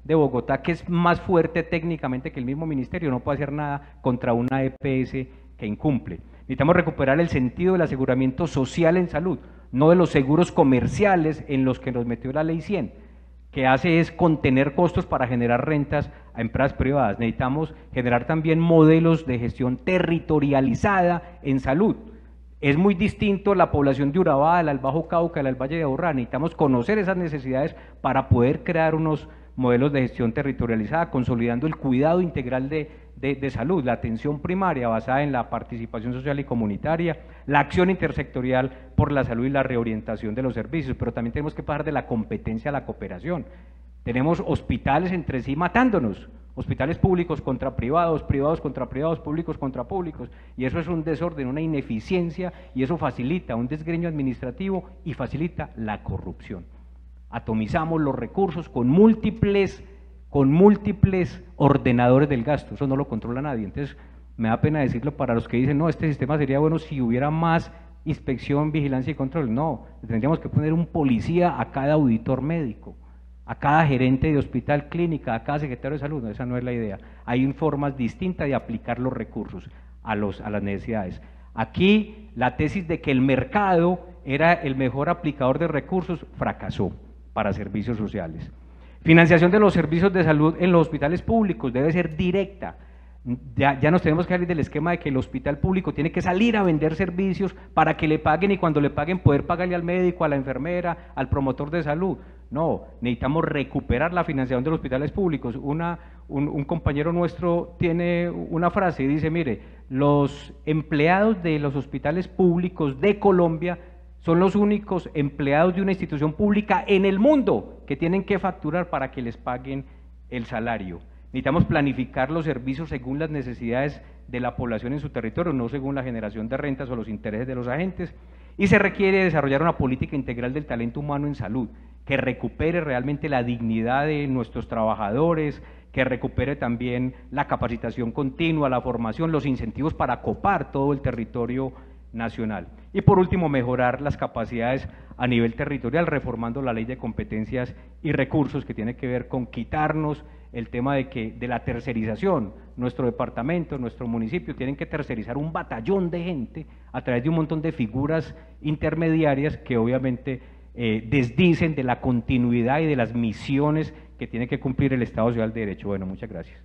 de Bogotá, que es más fuerte técnicamente que el mismo ministerio, no puede hacer nada contra una E P S que incumple. Necesitamos recuperar el sentido del aseguramiento social en salud, no de los seguros comerciales en los que nos metió la ley cien, que hace es contener costos para generar rentas a empresas privadas. Necesitamos generar también modelos de gestión territorializada en salud. Es muy distinto la población de Urabá, del Bajo Cauca, del Valle de Aburrá. Necesitamos conocer esas necesidades para poder crear unos modelos de gestión territorializada, consolidando el cuidado integral de, de, de salud, la atención primaria basada en la participación social y comunitaria, la acción intersectorial por la salud y la reorientación de los servicios, pero también tenemos que pasar de la competencia a la cooperación. Tenemos hospitales entre sí matándonos, hospitales públicos contra privados, privados contra privados, públicos contra públicos, y eso es un desorden, una ineficiencia, y eso facilita un desgreño administrativo y facilita la corrupción. Atomizamos los recursos con múltiples, con múltiples ordenadores del gasto, eso no lo controla nadie. Entonces me da pena decirlo para los que dicen, no, este sistema sería bueno si hubiera más inspección, vigilancia y control. No, tendríamos que poner un policía a cada auditor médico, a cada gerente de hospital, clínica, a cada secretario de salud. No, esa no es la idea. Hay formas distintas de aplicar los recursos a, los, a las necesidades. Aquí la tesis de que el mercado era el mejor aplicador de recursos fracasó para servicios sociales. Financiación de los servicios de salud en los hospitales públicos debe ser directa. Ya, ya nos tenemos que salir del esquema de que el hospital público tiene que salir a vender servicios para que le paguen y cuando le paguen poder pagarle al médico, a la enfermera, al promotor de salud. No, necesitamos recuperar la financiación de los hospitales públicos. Una, un, un compañero nuestro tiene una frase y dice, mire, los empleados de los hospitales públicos de Colombia son los únicos empleados de una institución pública en el mundo que tienen que facturar para que les paguen el salario. Necesitamos planificar los servicios según las necesidades de la población en su territorio, no según la generación de rentas o los intereses de los agentes. Y se requiere desarrollar una política integral del talento humano en salud, que recupere realmente la dignidad de nuestros trabajadores, que recupere también la capacitación continua, la formación, los incentivos para copar todo el territorio nacional. Y por último, mejorar las capacidades a nivel territorial, reformando la ley de competencias y recursos, que tiene que ver con quitarnos el tema de que de la tercerización. Nuestro departamento, nuestro municipio tienen que tercerizar un batallón de gente a través de un montón de figuras intermediarias que obviamente eh, desdicen de la continuidad y de las misiones que tiene que cumplir el Estado Social de Derecho. Bueno, muchas gracias.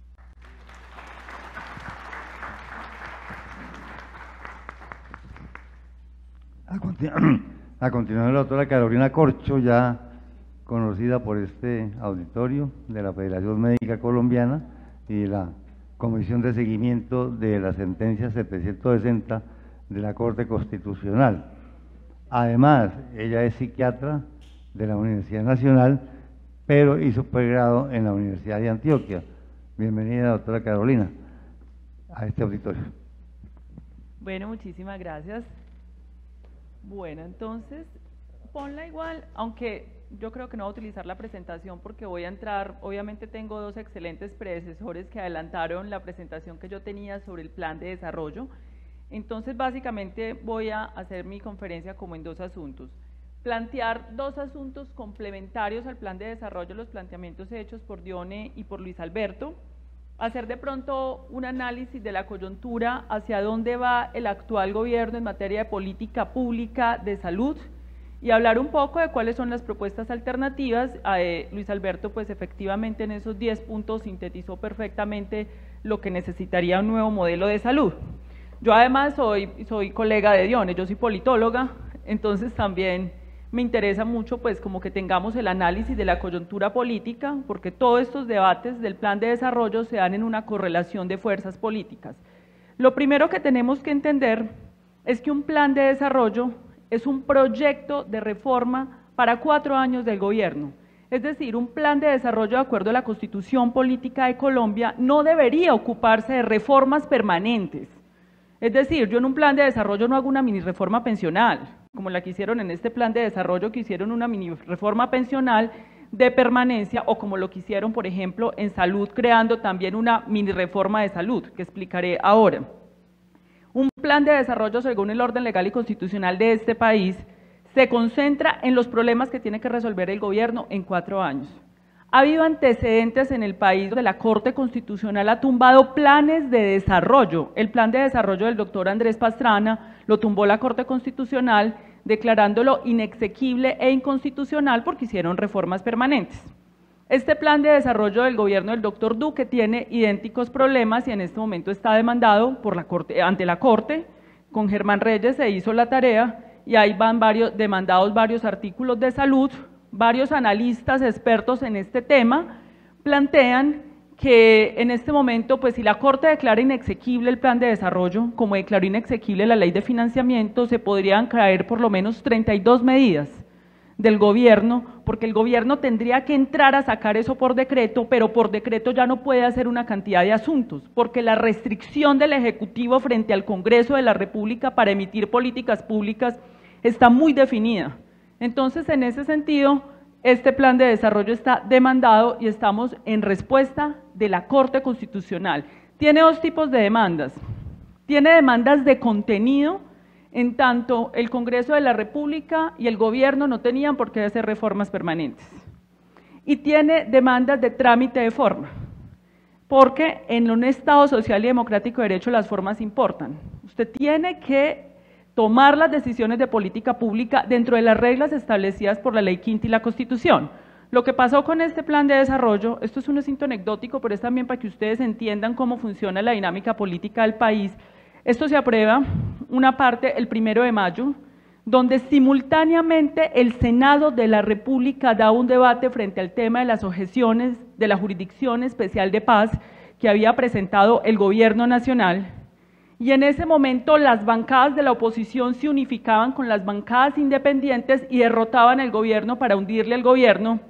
A, continu a continuación, la doctora Carolina Corcho, ya conocida por este auditorio de la Federación Médica Colombiana y la Comisión de Seguimiento de la Sentencia setecientos sesenta de la Corte Constitucional. Además, ella es psiquiatra de la Universidad Nacional, pero hizo pregrado en la Universidad de Antioquia. Bienvenida, doctora Carolina, a este auditorio. Bueno, muchísimas gracias. Bueno, entonces, ponla igual, aunque yo creo que no voy a utilizar la presentación porque voy a entrar, obviamente tengo dos excelentes predecesores que adelantaron la presentación que yo tenía sobre el plan de desarrollo, entonces básicamente voy a hacer mi conferencia como en dos asuntos. Plantear dos asuntos complementarios al plan de desarrollo, los planteamientos hechos por Dione y por Luis Alberto, hacer de pronto un análisis de la coyuntura hacia dónde va el actual gobierno en materia de política pública de salud y hablar un poco de cuáles son las propuestas alternativas. Eh, Luis Alberto pues efectivamente en esos diez puntos sintetizó perfectamente lo que necesitaría un nuevo modelo de salud. Yo además soy, soy colega de Dione, yo soy politóloga, entonces también me interesa mucho pues como que tengamos el análisis de la coyuntura política, porque todos estos debates del plan de desarrollo se dan en una correlación de fuerzas políticas. Lo primero que tenemos que entender es que un plan de desarrollo es un proyecto de reforma para cuatro años del gobierno. Es decir, un plan de desarrollo de acuerdo a la Constitución Política de Colombia no debería ocuparse de reformas permanentes. Es decir, yo en un plan de desarrollo no hago una mini reforma pensional, como la que hicieron en este plan de desarrollo, que hicieron una mini reforma pensional de permanencia, o como lo que hicieron, por ejemplo, en salud, creando también una mini reforma de salud, que explicaré ahora. Un plan de desarrollo, según el orden legal y constitucional de este país, se concentra en los problemas que tiene que resolver el gobierno en cuatro años. Ha habido antecedentes en el país donde la Corte Constitucional ha tumbado planes de desarrollo. El plan de desarrollo del doctor Andrés Pastrana lo tumbó la Corte Constitucional, declarándolo inexequible e inconstitucional porque hicieron reformas permanentes. Este plan de desarrollo del gobierno del doctor Duque tiene idénticos problemas y en este momento está demandado por la corte, ante la Corte. Con Germán Reyes se hizo la tarea y ahí van varios, demandados varios artículos de salud. Varios analistas expertos en este tema plantean que en este momento, pues si la Corte declara inexequible el plan de desarrollo, como declaró inexequible la ley de financiamiento, se podrían caer por lo menos treinta y dos medidas del gobierno, porque el gobierno tendría que entrar a sacar eso por decreto, pero por decreto ya no puede hacer una cantidad de asuntos, porque la restricción del Ejecutivo frente al Congreso de la República para emitir políticas públicas está muy definida. Entonces, en ese sentido, este plan de desarrollo está demandado y estamos en respuesta de la Corte Constitucional. Tiene dos tipos de demandas. Tiene demandas de contenido, en tanto el Congreso de la República y el gobierno no tenían por qué hacer reformas permanentes. Y tiene demandas de trámite de forma, porque en un Estado social y democrático de derecho las formas importan. Usted tiene que tomar las decisiones de política pública dentro de las reglas establecidas por la Ley Quinta y la Constitución. Lo que pasó con este plan de desarrollo, esto es un asunto anecdótico, pero es también para que ustedes entiendan cómo funciona la dinámica política del país. Esto se aprueba una parte el primero de mayo, donde simultáneamente el Senado de la República da un debate frente al tema de las objeciones de la Jurisdicción Especial de Paz que había presentado el Gobierno Nacional. Y en ese momento las bancadas de la oposición se unificaban con las bancadas independientes y derrotaban al gobierno para hundirle al gobierno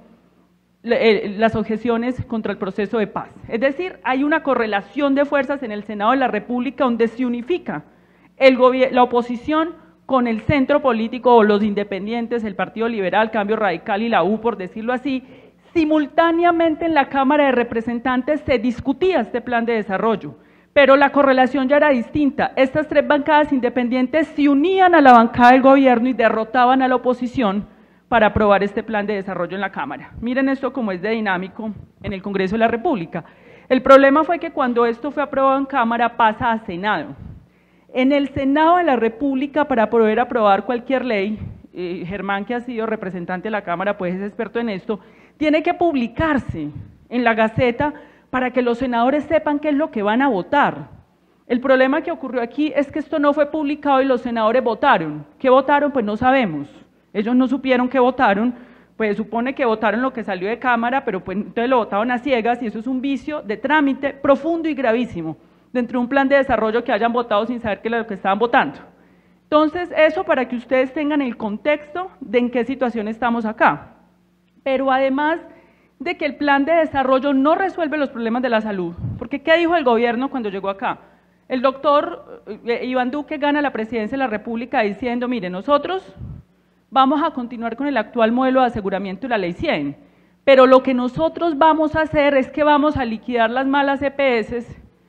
las objeciones contra el proceso de paz. Es decir, hay una correlación de fuerzas en el Senado de la República donde se unifica el la oposición con el centro político o los independientes, el Partido Liberal, Cambio Radical y la U, por decirlo así. Simultáneamente en la Cámara de Representantes se discutía este plan de desarrollo. Pero la correlación ya era distinta. Estas tres bancadas independientes se unían a la bancada del gobierno y derrotaban a la oposición para aprobar este plan de desarrollo en la Cámara. Miren esto como es de dinámico en el Congreso de la República. El problema fue que cuando esto fue aprobado en Cámara pasa a Senado. En el Senado de la República, para poder aprobar cualquier ley, eh, Germán, que ha sido representante de la Cámara, pues es experto en esto, tiene que publicarse en la Gaceta para que los senadores sepan qué es lo que van a votar. El problema que ocurrió aquí es que esto no fue publicado y los senadores votaron. ¿Qué votaron? Pues no sabemos. Ellos no supieron qué votaron, pues supone que votaron lo que salió de Cámara, pero pues entonces lo votaron a ciegas y eso es un vicio de trámite profundo y gravísimo dentro de un plan de desarrollo que hayan votado sin saber qué es lo que estaban votando. Entonces, eso para que ustedes tengan el contexto de en qué situación estamos acá. Pero además de que el plan de desarrollo no resuelve los problemas de la salud, porque ¿qué dijo el gobierno cuando llegó acá? El doctor Iván Duque gana la presidencia de la República diciendo, mire, nosotros vamos a continuar con el actual modelo de aseguramiento de la ley cien, pero lo que nosotros vamos a hacer es que vamos a liquidar las malas E P S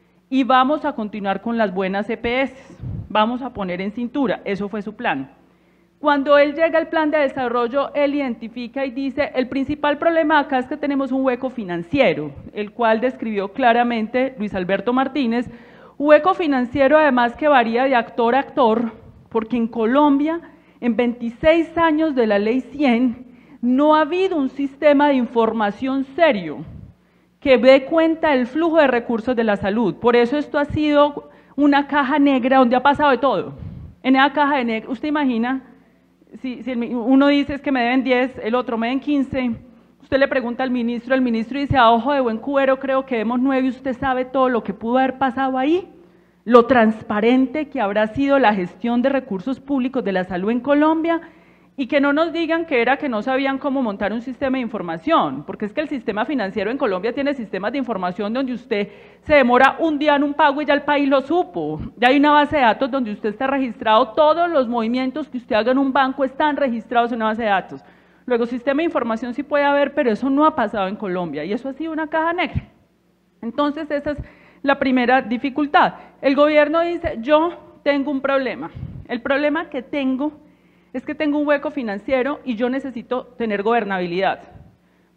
y vamos a continuar con las buenas E P S, vamos a poner en cintura, eso fue su plan. Cuando él llega al plan de desarrollo, él identifica y dice, el principal problema acá es que tenemos un hueco financiero, el cual describió claramente Luis Alberto Martínez, hueco financiero además que varía de actor a actor, porque en Colombia, en veintiséis años de la ley cien, no ha habido un sistema de información serio que dé cuenta del flujo de recursos de la salud. Por eso esto ha sido una caja negra donde ha pasado de todo. En esa caja de negra, usted imagina, si, si uno dice es que me deben diez, el otro me deben quince, usted le pregunta al ministro, el ministro dice a ojo de buen cubero creo que debemos nueve y usted sabe todo lo que pudo haber pasado ahí, lo transparente que habrá sido la gestión de recursos públicos de la salud en Colombia y que no nos digan que era que no sabían cómo montar un sistema de información, porque es que el sistema financiero en Colombia tiene sistemas de información donde usted se demora un día en un pago y ya el país lo supo, ya hay una base de datos donde usted está registrado, todos los movimientos que usted haga en un banco están registrados en una base de datos. Luego sistema de información sí puede haber, pero eso no ha pasado en Colombia y eso ha sido una caja negra. Entonces esa es la primera dificultad. El gobierno dice, yo tengo un problema, el problema que tengo es que tengo un hueco financiero y yo necesito tener gobernabilidad,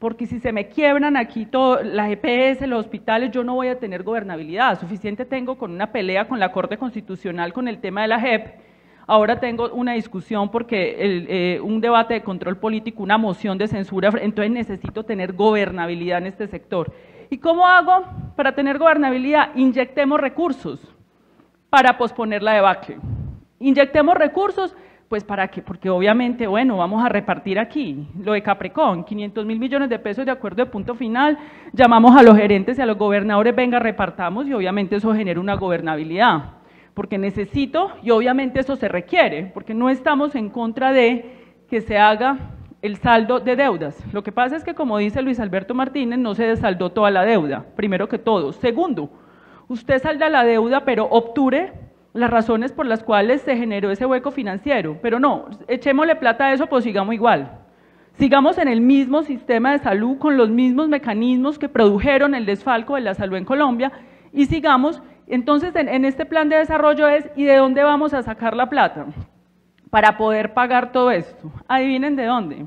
porque si se me quiebran aquí todo, las E P S, los hospitales, yo no voy a tener gobernabilidad. Suficiente tengo con una pelea con la Corte Constitucional con el tema de la J E P. Ahora tengo una discusión porque el, eh, un debate de control político, una moción de censura, entonces necesito tener gobernabilidad en este sector. ¿Y cómo hago para tener gobernabilidad? Inyectemos recursos para posponer la debacle. Inyectemos recursos, pues ¿para qué? Porque obviamente, bueno, vamos a repartir aquí lo de Capricorn, quinientos mil millones de pesos de acuerdo de punto final, llamamos a los gerentes y a los gobernadores, venga, repartamos, y obviamente eso genera una gobernabilidad, porque necesito, y obviamente eso se requiere, porque no estamos en contra de que se haga el saldo de deudas. Lo que pasa es que, como dice Luis Alberto Martínez, no se desaldó toda la deuda, primero que todo. Segundo, usted salda la deuda, pero obture las razones por las cuales se generó ese hueco financiero, pero no, echémosle plata a eso, pues sigamos igual. Sigamos en el mismo sistema de salud, con los mismos mecanismos que produjeron el desfalco de la salud en Colombia, y sigamos. Entonces, en, en este plan de desarrollo es, ¿y de dónde vamos a sacar la plata para poder pagar todo esto? Adivinen de dónde.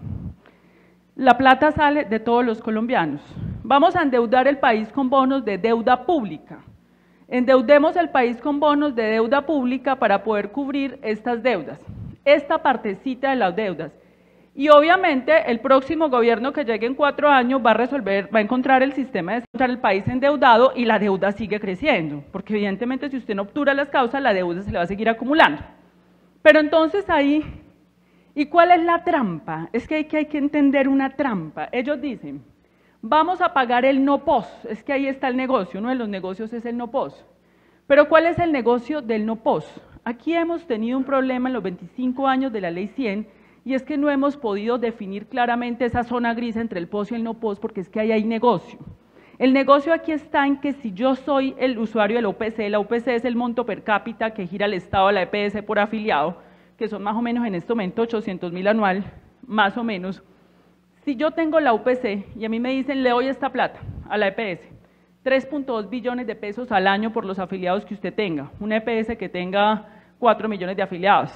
La plata sale de todos los colombianos. Vamos a endeudar el país con bonos de deuda pública. Endeudemos el país con bonos de deuda pública para poder cubrir estas deudas, esta partecita de las deudas. Y obviamente el próximo gobierno que llegue en cuatro años va a resolver, va a encontrar el sistema de encontrar el país endeudado y la deuda sigue creciendo, porque evidentemente si usted no obtura las causas, la deuda se le va a seguir acumulando. Pero entonces ahí, ¿y cuál es la trampa? Es que hay que, hay que entender una trampa. Ellos dicen, vamos a pagar el no pos, es que ahí está el negocio, uno de los negocios es el no pos. Pero ¿cuál es el negocio del no pos? Aquí hemos tenido un problema en los veinticinco años de la ley cien, y es que no hemos podido definir claramente esa zona gris entre el pos y el no pos, porque es que ahí hay negocio. El negocio aquí está en que si yo soy el usuario del O P C, la O P C es el monto per cápita que gira el Estado a la E P S por afiliado, que son más o menos en este momento ochocientos mil anual, más o menos. Si yo tengo la U P C y a mí me dicen, le doy esta plata a la E P S, tres punto dos billones de pesos al año por los afiliados que usted tenga, una E P S que tenga cuatro millones de afiliados.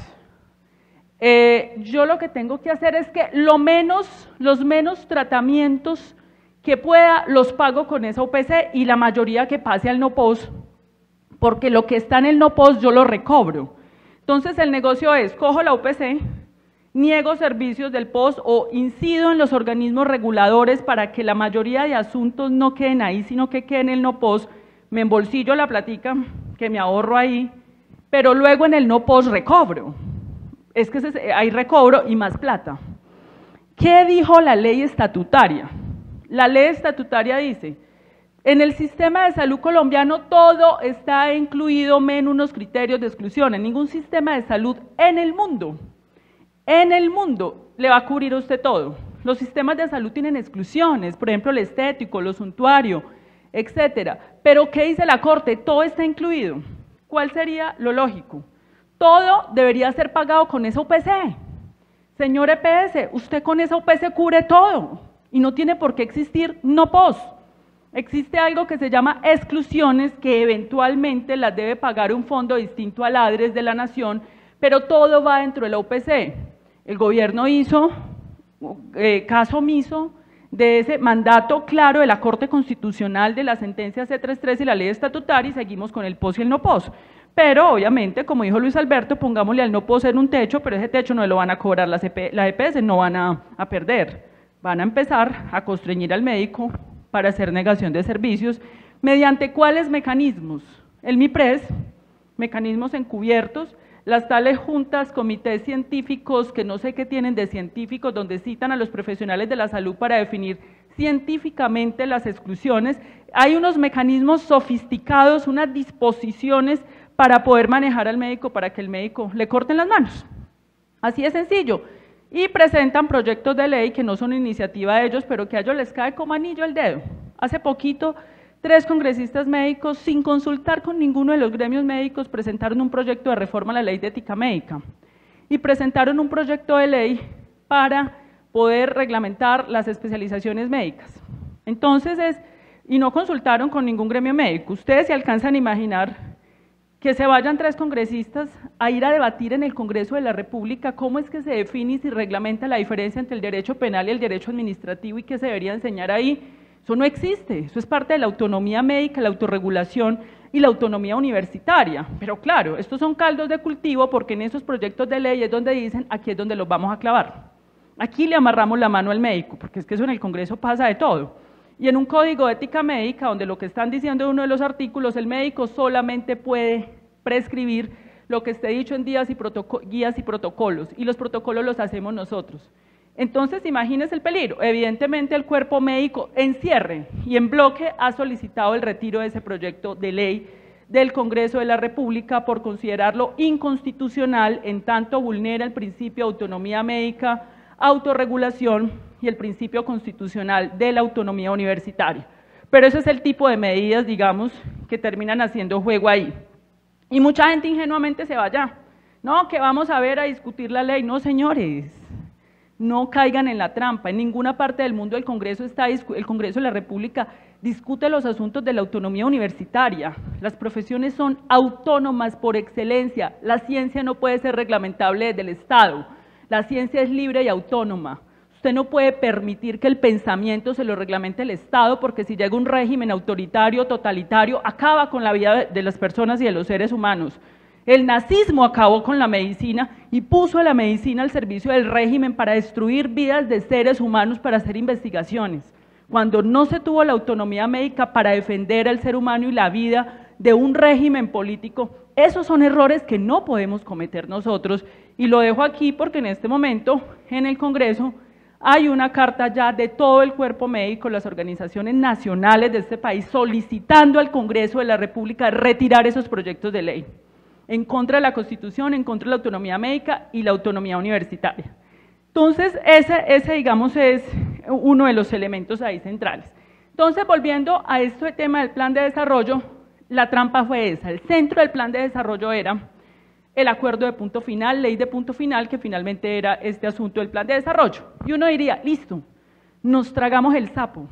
Eh, yo lo que tengo que hacer es que lo menos, los menos tratamientos que pueda los pago con esa U P C y la mayoría que pase al no pos, porque lo que está en el no pos yo lo recobro. Entonces el negocio es, cojo la U P C, niego servicios del pos o incido en los organismos reguladores para que la mayoría de asuntos no queden ahí, sino que queden en el no pos, me embolsillo la platica que me ahorro ahí, pero luego en el no pos recobro. Es que hay recobro y más plata. ¿Qué dijo la ley estatutaria? La ley estatutaria dice, en el sistema de salud colombiano todo está incluido menos unos criterios de exclusión. En ningún sistema de salud en el mundo, en el mundo le va a cubrir a usted todo. Los sistemas de salud tienen exclusiones, por ejemplo el estético, lo suntuario, etcétera. Pero ¿qué dice la Corte? Todo está incluido. ¿Cuál sería lo lógico? Todo debería ser pagado con esa U P C. Señor E P S, usted con esa U P C cubre todo y no tiene por qué existir no pos. Existe algo que se llama exclusiones que eventualmente las debe pagar un fondo distinto al ADRES de la Nación, pero todo va dentro de la U P C. El gobierno hizo eh, caso omiso de ese mandato claro de la Corte Constitucional de la sentencia C treinta y tres y la ley estatutaria y seguimos con el pos y el no pos. Pero obviamente, como dijo Luis Alberto, pongámosle al no pos en un techo, pero ese techo no lo van a cobrar las E P S, no van a, a perder. Van a empezar a constreñir al médico para hacer negación de servicios. ¿Mediante cuáles mecanismos? El MIPRES, mecanismos encubiertos, las tales juntas, comités científicos que no sé qué tienen de científicos, donde citan a los profesionales de la salud para definir científicamente las exclusiones. Hay unos mecanismos sofisticados, unas disposiciones para poder manejar al médico, para que el médico le corten las manos. Así de sencillo. Y presentan proyectos de ley que no son iniciativa de ellos, pero que a ellos les cae como anillo al dedo. Hace poquito, tres congresistas médicos, sin consultar con ninguno de los gremios médicos, presentaron un proyecto de reforma a la ley de ética médica y presentaron un proyecto de ley para poder reglamentar las especializaciones médicas. Entonces, es, y no consultaron con ningún gremio médico. Ustedes se alcanzan a imaginar que se vayan tres congresistas a ir a debatir en el Congreso de la República cómo es que se define y se reglamenta la diferencia entre el derecho penal y el derecho administrativo y qué se debería enseñar ahí. Eso no existe, eso es parte de la autonomía médica, la autorregulación y la autonomía universitaria. Pero claro, estos son caldos de cultivo porque en esos proyectos de ley es donde dicen aquí es donde los vamos a clavar. Aquí le amarramos la mano al médico, porque es que eso en el Congreso pasa de todo. Y en un código de ética médica, donde lo que están diciendo en uno de los artículos, el médico solamente puede prescribir lo que esté dicho en guías y, guías y protocolos, y los protocolos los hacemos nosotros. Entonces, imagínense el peligro. Evidentemente, el cuerpo médico en cierre y en bloque ha solicitado el retiro de ese proyecto de ley del Congreso de la República por considerarlo inconstitucional, en tanto vulnera el principio de autonomía médica, autorregulación y el principio constitucional de la autonomía universitaria. Pero ese es el tipo de medidas, digamos, que terminan haciendo juego ahí. Y mucha gente ingenuamente se va allá. No, que vamos a ver a discutir la ley. No, señores, no caigan en la trampa. En ninguna parte del mundo el Congreso, está, el Congreso de la República discute los asuntos de la autonomía universitaria. Las profesiones son autónomas por excelencia. La ciencia no puede ser reglamentable desde el Estado. La ciencia es libre y autónoma. Usted no puede permitir que el pensamiento se lo reglamente el Estado, porque si llega un régimen autoritario, totalitario, acaba con la vida de las personas y de los seres humanos. El nazismo acabó con la medicina y puso a la medicina al servicio del régimen para destruir vidas de seres humanos para hacer investigaciones. Cuando no se tuvo la autonomía médica para defender al ser humano y la vida de un régimen político, esos son errores que no podemos cometer nosotros, y lo dejo aquí porque en este momento en el Congreso hay una carta ya de todo el cuerpo médico, las organizaciones nacionales de este país, solicitando al Congreso de la República retirar esos proyectos de ley, en contra de la Constitución, en contra de la autonomía médica y la autonomía universitaria. Entonces, ese, ese digamos es uno de los elementos ahí centrales. Entonces, volviendo a este tema del plan de desarrollo, la trampa fue esa. El centro del plan de desarrollo era el acuerdo de punto final, ley de punto final, que finalmente era este asunto del plan de desarrollo. Y uno diría, listo, nos tragamos el sapo,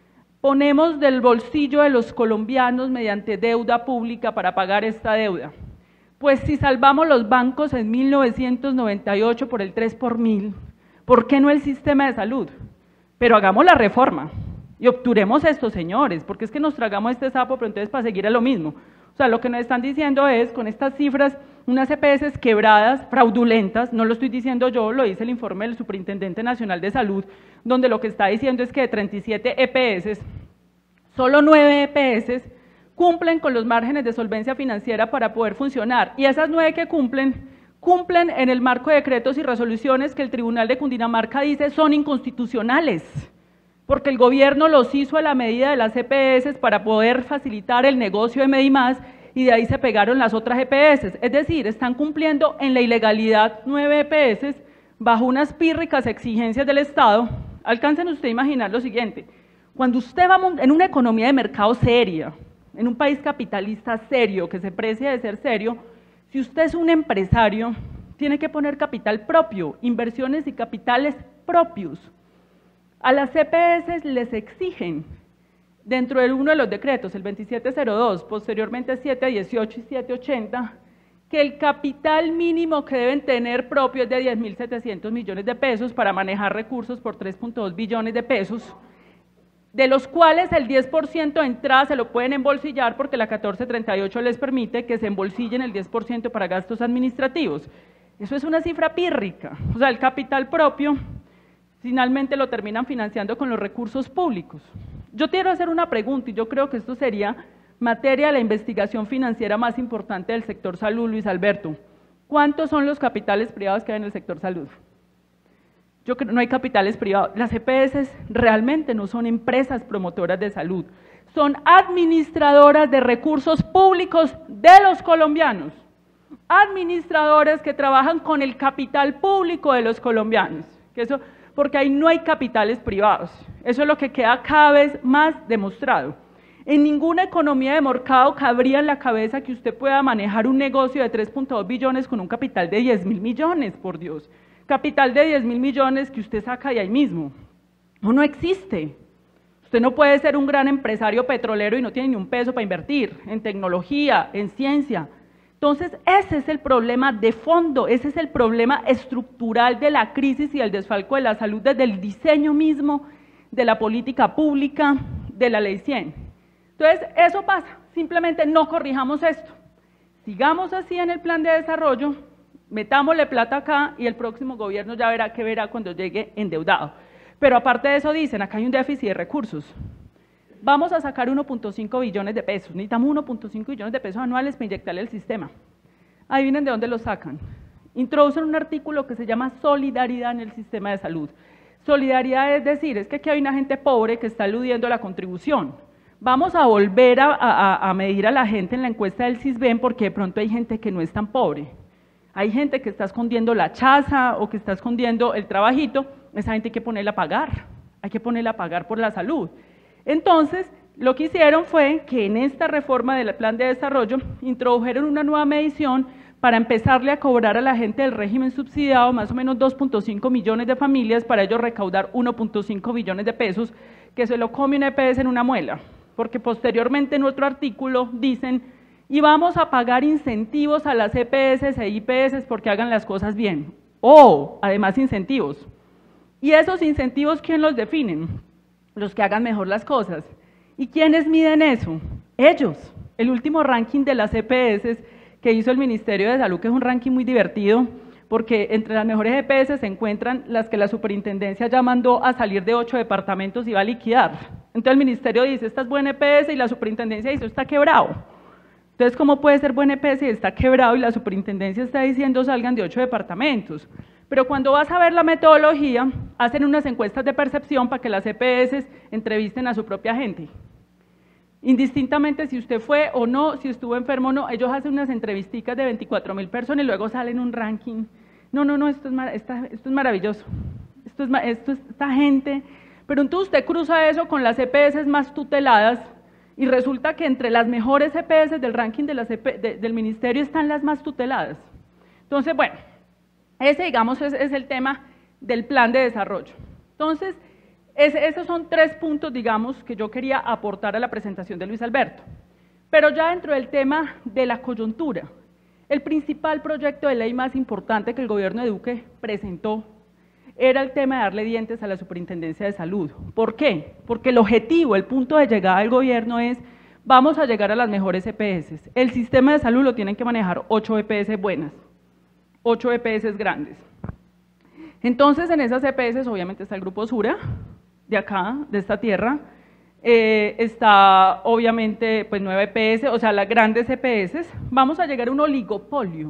ponemos del bolsillo de los colombianos mediante deuda pública para pagar esta deuda. Pues si salvamos los bancos en mil novecientos noventa y ocho por el tres por mil, ¿por qué no el sistema de salud? Pero hagamos la reforma y obturemos estos señores, porque es que nos tragamos este sapo, pero entonces para seguir a lo mismo. O sea, lo que nos están diciendo es, con estas cifras, unas E P S quebradas, fraudulentas, no lo estoy diciendo yo, lo dice el informe del Superintendente Nacional de Salud, donde lo que está diciendo es que de treinta y siete E P S, solo nueve E P S cumplen con los márgenes de solvencia financiera para poder funcionar, y esas nueve que cumplen, cumplen en el marco de decretos y resoluciones que el Tribunal de Cundinamarca dice son inconstitucionales, porque el gobierno los hizo a la medida de las E P S para poder facilitar el negocio de Medimás, y de ahí se pegaron las otras E P S, es decir, están cumpliendo en la ilegalidad nueve E P S bajo unas pírricas exigencias del Estado. Alcancen usted a imaginar lo siguiente, cuando usted va en una economía de mercado seria, en un país capitalista serio, que se precia de ser serio, si usted es un empresario, tiene que poner capital propio, inversiones y capitales propios. A las E P S les exigen, dentro de uno de los decretos, el veintisiete cero dos, posteriormente siete dieciocho y siete ochenta, que el capital mínimo que deben tener propio es de diez mil setecientos millones de pesos para manejar recursos por tres punto dos billones de pesos, de los cuales el diez por ciento de entrada se lo pueden embolsillar porque la catorce treinta y ocho les permite que se embolsillen el diez por ciento para gastos administrativos. Eso es una cifra pírrica, o sea, el capital propio finalmente lo terminan financiando con los recursos públicos. Yo quiero hacer una pregunta, y yo creo que esto sería materia de la investigación financiera más importante del sector salud, Luis Alberto. ¿Cuántos son los capitales privados que hay en el sector salud? Yo creo que no hay capitales privados. Las E P S realmente no son empresas promotoras de salud, son administradoras de recursos públicos de los colombianos, administradores que trabajan con el capital público de los colombianos, que eso, porque ahí no hay capitales privados. Eso es lo que queda cada vez más demostrado. En ninguna economía de mercado cabría en la cabeza que usted pueda manejar un negocio de tres punto dos billones con un capital de diez mil millones, por Dios. Capital de diez mil millones que usted saca de ahí mismo. No, no existe. Usted no puede ser un gran empresario petrolero y no tiene ni un peso para invertir en tecnología, en ciencia. Entonces, ese es el problema de fondo, ese es el problema estructural de la crisis y el desfalco de la salud desde el diseño mismo de la política pública de la Ley cien. Entonces, eso pasa, simplemente no corrijamos esto. Sigamos así en el plan de desarrollo, metámosle plata acá y el próximo gobierno ya verá qué verá cuando llegue endeudado. Pero aparte de eso dicen, acá hay un déficit de recursos. Vamos a sacar uno punto cinco billones de pesos, necesitamos uno punto cinco billones de pesos anuales para inyectarle al sistema. Adivinen de dónde lo sacan. Introducen un artículo que se llama solidaridad en el sistema de salud. Solidaridad es decir, es que aquí hay una gente pobre que está eludiendo la contribución. Vamos a volver a, a, a medir a la gente en la encuesta del CISBEN porque de pronto hay gente que no es tan pobre. Hay gente que está escondiendo la chaza o que está escondiendo el trabajito, esa gente hay que ponerla a pagar, hay que ponerla a pagar por la salud. Entonces, lo que hicieron fue que en esta reforma del plan de desarrollo introdujeron una nueva medición para empezarle a cobrar a la gente del régimen subsidiado más o menos dos punto cinco millones de familias para ellos recaudar uno punto cinco billones de pesos que se lo come un E P S en una muela, porque posteriormente en otro artículo dicen y vamos a pagar incentivos a las E P S e I P S porque hagan las cosas bien, o además incentivos. ¿Y esos incentivos quién los definen? Los que hagan mejor las cosas. ¿Y quiénes miden eso? Ellos. El último ranking de las E P S que hizo el Ministerio de Salud, que es un ranking muy divertido, porque entre las mejores E P S se encuentran las que la superintendencia ya mandó a salir de ocho departamentos y va a liquidar. Entonces el Ministerio dice, esta es buena E P S y la superintendencia dice, está quebrado. Entonces, ¿cómo puede ser buena E P S si está quebrado y la superintendencia está diciendo salgan de ocho departamentos? Pero cuando vas a ver la metodología, hacen unas encuestas de percepción para que las E P S entrevisten a su propia gente. Indistintamente si usted fue o no, si estuvo enfermo o no, ellos hacen unas entrevisticas de veinticuatro mil personas y luego salen un ranking. No, no, no, esto es, esta, esto es maravilloso. Esto es, esto es esta gente. Pero entonces usted cruza eso con las E P S más tuteladas y resulta que entre las mejores E P S del ranking de las E P, de, del ministerio están las más tuteladas. Entonces, bueno, ese, digamos, es, es el tema del plan de desarrollo. Entonces, es, esos son tres puntos, digamos, que yo quería aportar a la presentación de Luis Alberto. Pero ya dentro del tema de la coyuntura, el principal proyecto de ley más importante que el gobierno de Duque presentó era el tema de darle dientes a la Superintendencia de Salud. ¿Por qué? Porque el objetivo, el punto de llegada del gobierno es, vamos a llegar a las mejores E P S. El sistema de salud lo tienen que manejar ocho E P S buenas, ocho E P S grandes. Entonces, en esas E P S obviamente está el Grupo Sura, de acá, de esta tierra, eh, está obviamente pues nueve E P S, o sea, las grandes E P S, vamos a llegar a un oligopolio.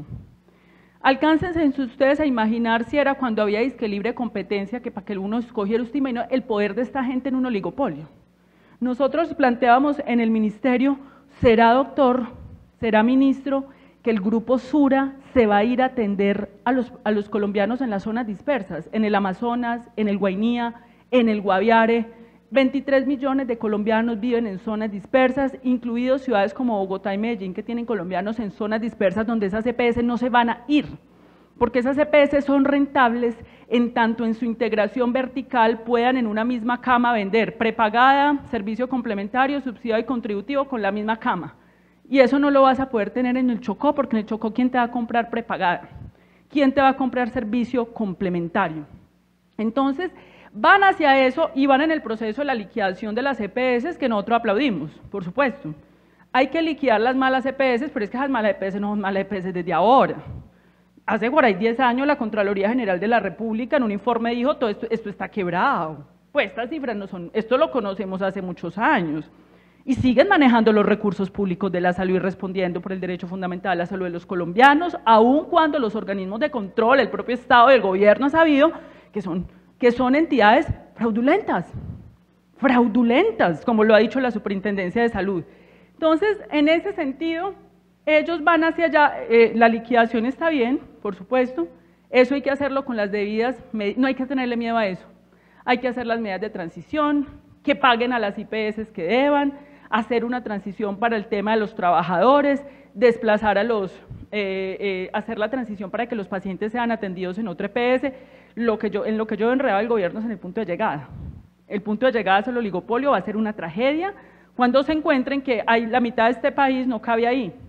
Alcáncense ustedes a imaginar si era cuando había disque libre competencia, que para que uno escogiera, usted imagina el poder de esta gente en un oligopolio. Nosotros planteábamos en el ministerio, será doctor, será ministro, que el Grupo Sura se va a ir a atender a los, a los colombianos en las zonas dispersas, en el Amazonas, en el Guainía, en el Guaviare. veintitrés millones de colombianos viven en zonas dispersas, incluidos ciudades como Bogotá y Medellín, que tienen colombianos en zonas dispersas donde esas E P S no se van a ir, porque esas E P S son rentables en tanto en su integración vertical puedan en una misma cama vender prepagada, servicio complementario, subsidiado y contributivo con la misma cama. Y eso no lo vas a poder tener en el Chocó, porque en el Chocó, ¿quién te va a comprar prepagada? ¿Quién te va a comprar servicio complementario? Entonces, van hacia eso y van en el proceso de la liquidación de las E P S que nosotros aplaudimos, por supuesto. Hay que liquidar las malas E P S, pero es que esas malas E P S no son malas E P S desde ahora. Hace por ahí diez años la Contraloría General de la República en un informe dijo, todo esto, esto está quebrado. Pues estas cifras no son, esto lo conocemos hace muchos años. Y siguen manejando los recursos públicos de la salud y respondiendo por el derecho fundamental a la salud de los colombianos, aun cuando los organismos de control, el propio Estado y el gobierno han sabido que son que son entidades fraudulentas, fraudulentas, como lo ha dicho la Superintendencia de Salud. Entonces, en ese sentido, ellos van hacia allá, eh, la liquidación está bien, por supuesto, eso hay que hacerlo con las debidas, no hay que tenerle miedo a eso, hay que hacer las medidas de transición, que paguen a las I P S que deban, hacer una transición para el tema de los trabajadores, desplazar a los, eh, eh, hacer la transición para que los pacientes sean atendidos en otra E P S, lo que yo, en lo que yo enredaba el gobierno es en el punto de llegada. El punto de llegada es el oligopolio, va a ser una tragedia cuando se encuentren que hay, la mitad de este país no cabe ahí.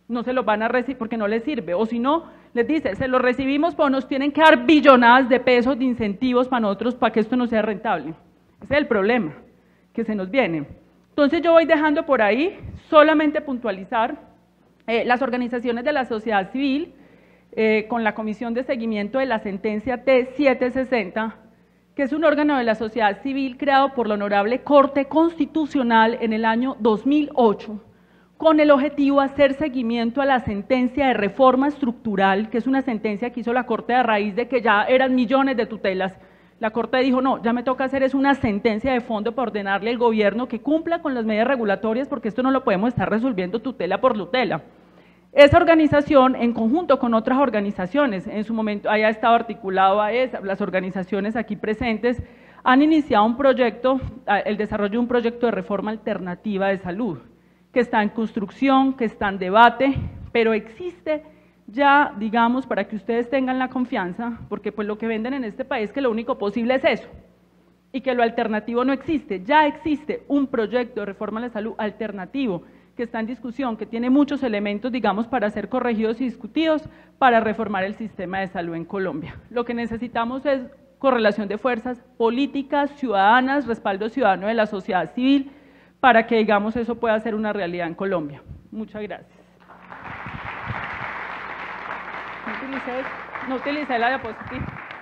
no se los van a recibir porque no les sirve, o si no, les dice, se los recibimos, pero nos tienen que dar billonadas de pesos de incentivos para nosotros, para que esto no sea rentable. Ese es el problema que se nos viene. Entonces yo voy dejando por ahí, solamente puntualizar, eh, las organizaciones de la sociedad civil, eh, con la Comisión de Seguimiento de la Sentencia T setecientos sesenta, que es un órgano de la sociedad civil creado por la Honorable Corte Constitucional en el año dos mil ocho, con el objetivo de hacer seguimiento a la sentencia de reforma estructural, que es una sentencia que hizo la Corte a raíz de que ya eran millones de tutelas. La Corte dijo, no, ya me toca hacer es una sentencia de fondo para ordenarle al gobierno que cumpla con las medidas regulatorias, porque esto no lo podemos estar resolviendo tutela por tutela. Esa organización, en conjunto con otras organizaciones, en su momento haya estado articulado a esa, las organizaciones aquí presentes, han iniciado un proyecto, el desarrollo de un proyecto de reforma alternativa de salud, que está en construcción, que está en debate, pero existe ya, digamos, para que ustedes tengan la confianza, porque pues lo que venden en este país es que lo único posible es eso, y que lo alternativo no existe. Ya existe un proyecto de reforma de la salud alternativo, que está en discusión, que tiene muchos elementos, digamos, para ser corregidos y discutidos, para reformar el sistema de salud en Colombia. Lo que necesitamos es correlación de fuerzas políticas, ciudadanas, respaldo ciudadano de la sociedad civil, para que, digamos, eso pueda ser una realidad en Colombia. Muchas gracias. No utilicé, no utilicé la diapositiva.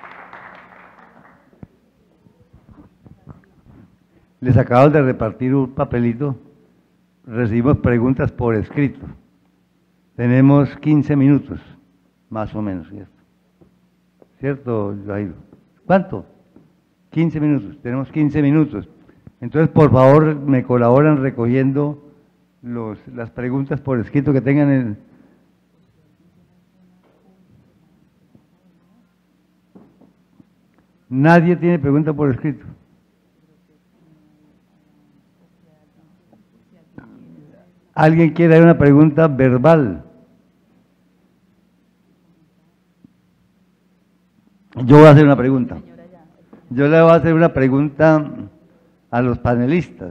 Les acabo de repartir un papelito, recibimos preguntas por escrito. Tenemos quince minutos, más o menos, ¿cierto? ¿Cierto, Jairo? ¿Cuánto? quince minutos, tenemos quince minutos. Entonces, por favor, me colaboran recogiendo los, las preguntas por escrito que tengan en... Nadie tiene pregunta por escrito. ¿Alguien quiere una pregunta verbal? Yo voy a hacer una pregunta. Yo le voy a hacer una pregunta a los panelistas.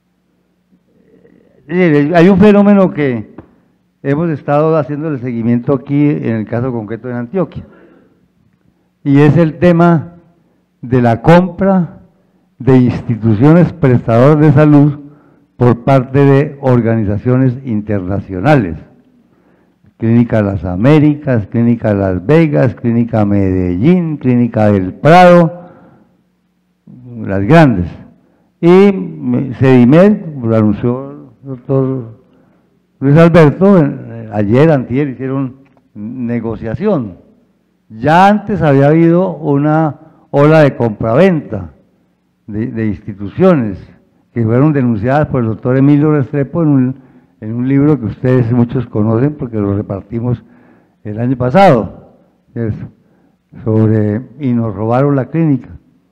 Hay un fenómeno que hemos estado haciendo el seguimiento aquí, en el caso concreto de Antioquia, y es el tema de la compra de instituciones prestadoras de salud por parte de organizaciones internacionales. Clínica Las Américas, Clínica Las Vegas, Clínica Medellín, Clínica del Prado, las grandes. Y Sedimed, lo anunció el doctor Luis Alberto, ayer, antier, hicieron negociación. Ya antes había habido una ola de compraventa de, de instituciones que fueron denunciadas por el doctor Emilio Restrepo en un, en un libro que ustedes muchos conocen porque lo repartimos el año pasado, ¿cierto? Sobre y nos robaron la clínica,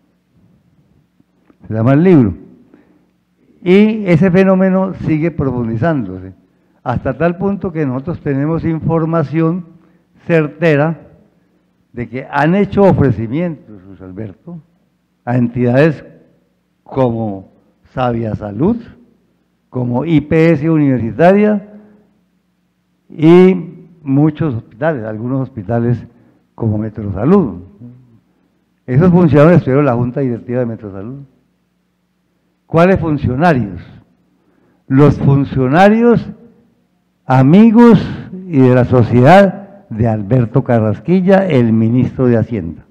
se llama el libro. Y ese fenómeno sigue profundizándose, hasta tal punto que nosotros tenemos información certera de que han hecho ofrecimientos, Luis Alberto, a entidades como Sabia Salud, como I P S Universitaria y muchos hospitales, algunos hospitales como Metrosalud. Esos funcionarios estuvieron en la Junta Directiva de Metrosalud. ¿Cuáles funcionarios? Los funcionarios amigos y de la sociedad de Alberto Carrasquilla, el ministro de Hacienda.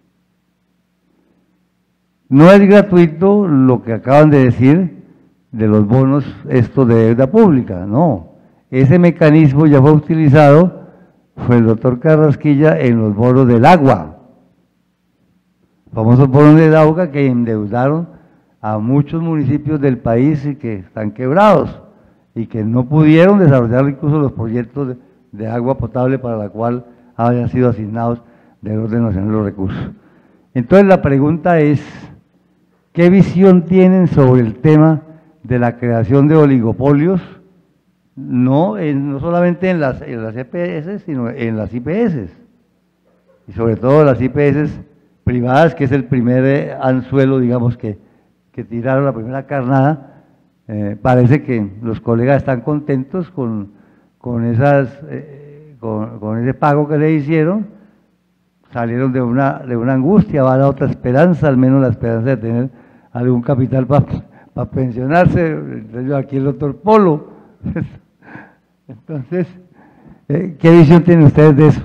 No es gratuito lo que acaban de decir de los bonos estos de deuda pública, no. Ese mecanismo ya fue utilizado, fue el doctor Carrasquilla en los bonos del agua, famosos bonos del agua que endeudaron a muchos municipios del país y que están quebrados y que no pudieron desarrollar incluso los proyectos de, de agua potable para la cual habían sido asignados del orden nacional los recursos. Entonces la pregunta es, ¿qué visión tienen sobre el tema de la creación de oligopolios? No, en, no solamente en las, en las E P S, sino en las I P S, y sobre todo las I P S privadas, que es el primer eh, anzuelo, digamos, que, que tiraron la primera carnada. Eh, parece que los colegas están contentos con, con, esas, eh, con, con ese pago que le hicieron, salieron de una, de una angustia, va a la otra esperanza, al menos la esperanza de tener algún capital para pa pensionarse. Entonces, aquí el doctor Polo. Entonces, eh, ¿qué visión tienen ustedes de eso?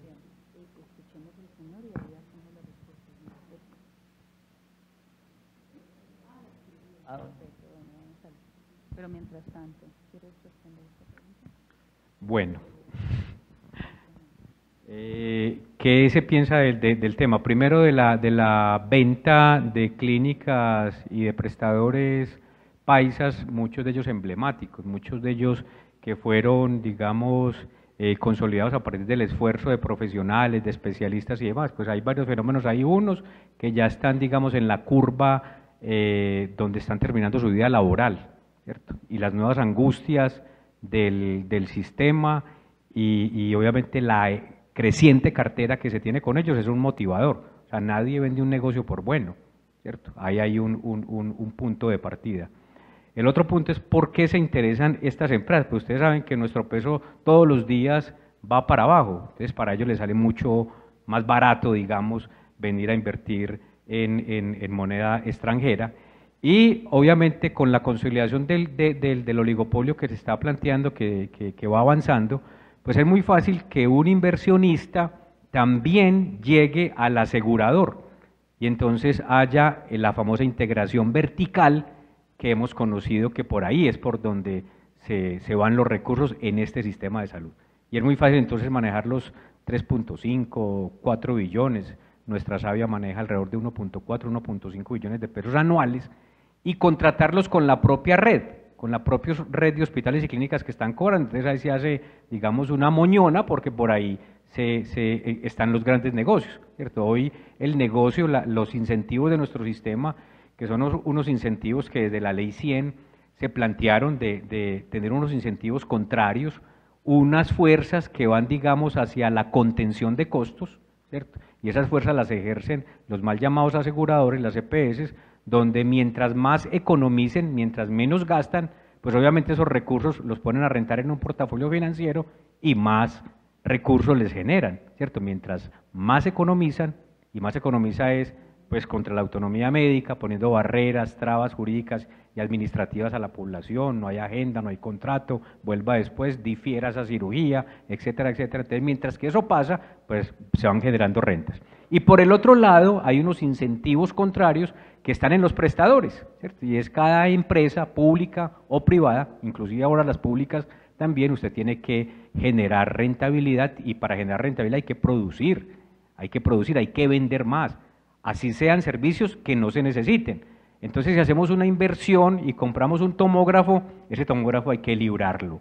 Pero mientras tanto, ¿quieres responder esta pregunta? Bueno, eh, ¿qué se piensa del, de, del tema? Primero de la, de la venta de clínicas y de prestadores paisas, muchos de ellos emblemáticos, muchos de ellos que fueron, digamos, eh, consolidados a partir del esfuerzo de profesionales, de especialistas y demás. Pues hay varios fenómenos, hay unos que ya están, digamos, en la curva eh, donde están terminando su vida laboral, ¿cierto? Y las nuevas angustias del, del sistema y, y obviamente la creciente cartera que se tiene con ellos es un motivador. O sea, nadie vende un negocio por bueno, ¿cierto? Ahí hay un, un, un, un punto de partida. El otro punto es por qué se interesan estas empresas. Pues ustedes saben que nuestro peso todos los días va para abajo, entonces para ellos les sale mucho más barato, digamos, venir a invertir en, en, en moneda extranjera. Y obviamente con la consolidación del, de, del, del oligopolio que se está planteando, que, que, que va avanzando, pues es muy fácil que un inversionista también llegue al asegurador y entonces haya la famosa integración vertical que hemos conocido, que por ahí es por donde se, se van los recursos en este sistema de salud. Y es muy fácil entonces manejar los tres punto cinco, cuatro billones, nuestra Savia maneja alrededor de uno punto cuatro, uno punto cinco billones de pesos anuales, y contratarlos con la propia red, con la propia red de hospitales y clínicas que están cobrando. Entonces ahí se hace, digamos, una moñona, porque por ahí se, se, están los grandes negocios, ¿cierto? Hoy el negocio, la, los incentivos de nuestro sistema, que son unos, unos incentivos que desde la ley cien se plantearon de, de tener unos incentivos contrarios, unas fuerzas que van, digamos, hacia la contención de costos, ¿cierto? Y esas fuerzas las ejercen los mal llamados aseguradores, las E P S, donde mientras más economicen, mientras menos gastan, pues obviamente esos recursos los ponen a rentar en un portafolio financiero y más recursos les generan, ¿cierto? Mientras más economizan, y más economiza es pues contra la autonomía médica, poniendo barreras, trabas jurídicas y administrativas a la población, no hay agenda, no hay contrato, vuelva después, difiera esa cirugía, etcétera, etcétera. Entonces, mientras que eso pasa, pues se van generando rentas. Y por el otro lado, hay unos incentivos contrarios que están en los prestadores, ¿cierto? Y es cada empresa pública o privada, inclusive ahora las públicas también, usted tiene que generar rentabilidad, y para generar rentabilidad hay que producir, hay que producir, hay que vender más, así sean servicios que no se necesiten. Entonces, si hacemos una inversión y compramos un tomógrafo, ese tomógrafo hay que librarlo.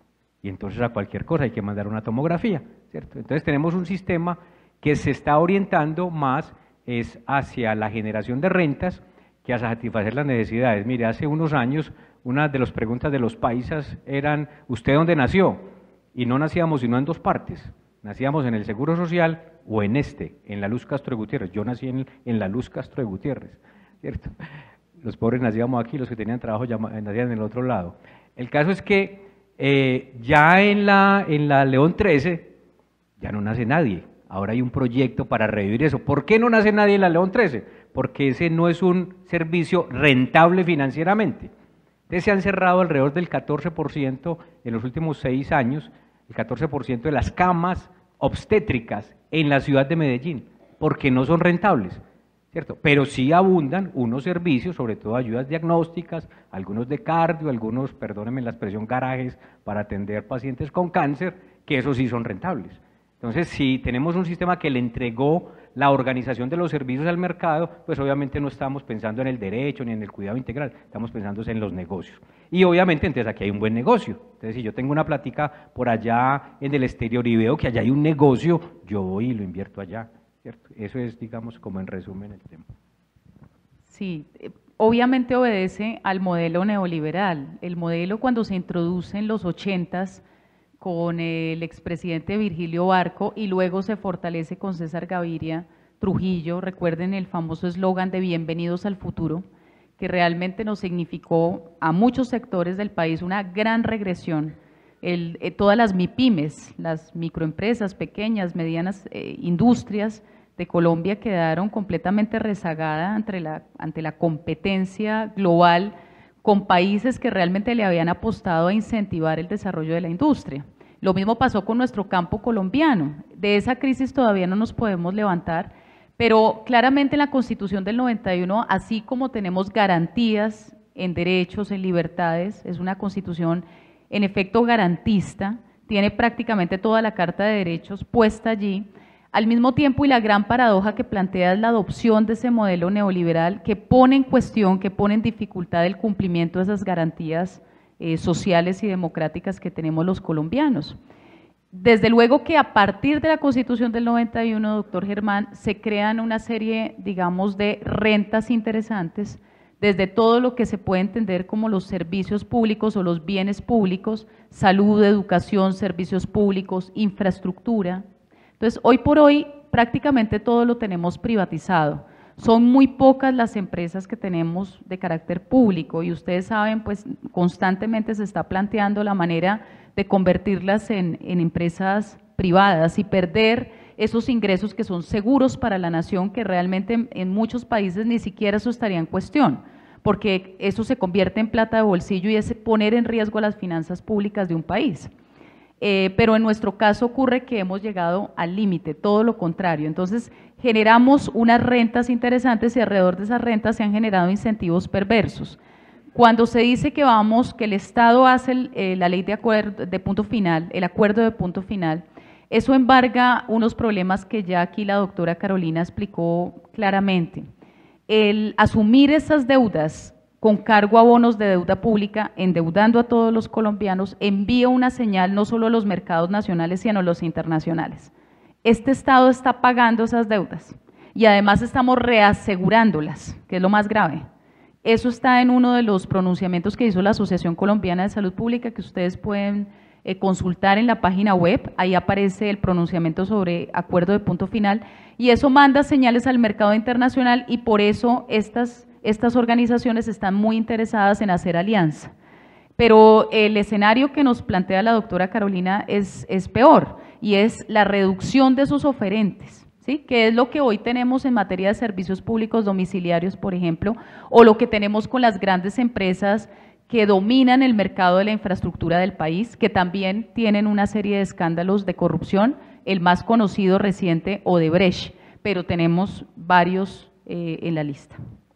Y entonces a cualquier cosa hay que mandar una tomografía, ¿cierto? Entonces tenemos un sistema que se está orientando más es hacia la generación de rentas que a satisfacer las necesidades. Mire, hace unos años, una de las preguntas de los paisas eran, ¿usted dónde nació? Y no nacíamos sino en dos partes. Nacíamos en el Seguro Social o en este, en la Luz Castro de Gutiérrez. Yo nací en, en la Luz Castro de Gutiérrez, ¿cierto? Los pobres nacíamos aquí, los que tenían trabajo ya, nacían en el otro lado. El caso es que eh, ya en la, en la León trece ya no nace nadie. Ahora hay un proyecto para revivir eso. ¿Por qué no nace nadie en la León trece? Porque ese no es un servicio rentable financieramente. Entonces se han cerrado alrededor del catorce por ciento en los últimos seis años, el catorce por ciento de las camas obstétricas en la ciudad de Medellín, porque no son rentables, ¿cierto? Pero sí abundan unos servicios, sobre todo ayudas diagnósticas, algunos de cardio, algunos, perdónenme la expresión, garajes para atender pacientes con cáncer, que esos sí son rentables. Entonces, si tenemos un sistema que le entregó la organización de los servicios al mercado, pues obviamente no estamos pensando en el derecho ni en el cuidado integral, estamos pensando en los negocios. Y obviamente entonces aquí hay un buen negocio. Entonces, si yo tengo una plática por allá en el exterior y veo que allá hay un negocio, yo voy y lo invierto allá, ¿cierto? Eso es, digamos, como en resumen el tema. Sí, obviamente obedece al modelo neoliberal. El modelo, cuando se introduce en los ochentas con el expresidente Virgilio Barco y luego se fortalece con César Gaviria Trujillo, recuerden el famoso eslogan de Bienvenidos al Futuro, que realmente nos significó a muchos sectores del país una gran regresión el, eh, todas las MIPYMES, las microempresas, pequeñas, medianas eh, industrias de Colombia quedaron completamente rezagadas ante la, ante la competencia global con países que realmente le habían apostado a incentivar el desarrollo de la industria. Lo mismo pasó con nuestro campo colombiano. De esa crisis todavía no nos podemos levantar, pero claramente en la Constitución del noventa y uno, así como tenemos garantías en derechos, en libertades, es una Constitución en efecto garantista, tiene prácticamente toda la Carta de Derechos puesta allí. Al mismo tiempo, y la gran paradoja que plantea es la adopción de ese modelo neoliberal que pone en cuestión, que pone en dificultad el cumplimiento de esas garantías eh, sociales y democráticas que tenemos los colombianos. Desde luego que a partir de la Constitución del noventa y uno, doctor Germán, se crean una serie, digamos, de rentas interesantes, desde todo lo que se puede entender como los servicios públicos o los bienes públicos, salud, educación, servicios públicos, infraestructura. Entonces, hoy por hoy prácticamente todo lo tenemos privatizado. Son muy pocas las empresas que tenemos de carácter público y ustedes saben, pues constantemente se está planteando la manera de convertirlas en, en empresas privadas y perder esos ingresos que son seguros para la nación, que realmente en, en muchos países ni siquiera eso estaría en cuestión, porque eso se convierte en plata de bolsillo y es poner en riesgo las finanzas públicas de un país. Eh, pero en nuestro caso ocurre que hemos llegado al límite, todo lo contrario. Entonces, generamos unas rentas interesantes y alrededor de esas rentas se han generado incentivos perversos. Cuando se dice que vamos, que el Estado hace el, eh, la ley de acuerdo de punto final, el acuerdo de punto final, eso embarga unos problemas que ya aquí la doctora Carolina explicó claramente. El asumir esas deudas con cargo a bonos de deuda pública, endeudando a todos los colombianos, envía una señal no solo a los mercados nacionales, sino a los internacionales. Este Estado está pagando esas deudas y además estamos reasegurándolas, que es lo más grave. Eso está en uno de los pronunciamientos que hizo la Asociación Colombiana de Salud Pública, que ustedes pueden eh, consultar en la página web, ahí aparece el pronunciamiento sobre acuerdo de punto final, y eso manda señales al mercado internacional y por eso estas Estas organizaciones están muy interesadas en hacer alianza, pero el escenario que nos plantea la doctora Carolina es, es peor y es la reducción de esos oferentes, ¿sí? Que es lo que hoy tenemos en materia de servicios públicos domiciliarios, por ejemplo, o lo que tenemos con las grandes empresas que dominan el mercado de la infraestructura del país, que también tienen una serie de escándalos de corrupción, el más conocido reciente, Odebrecht, pero tenemos varios eh, en la lista.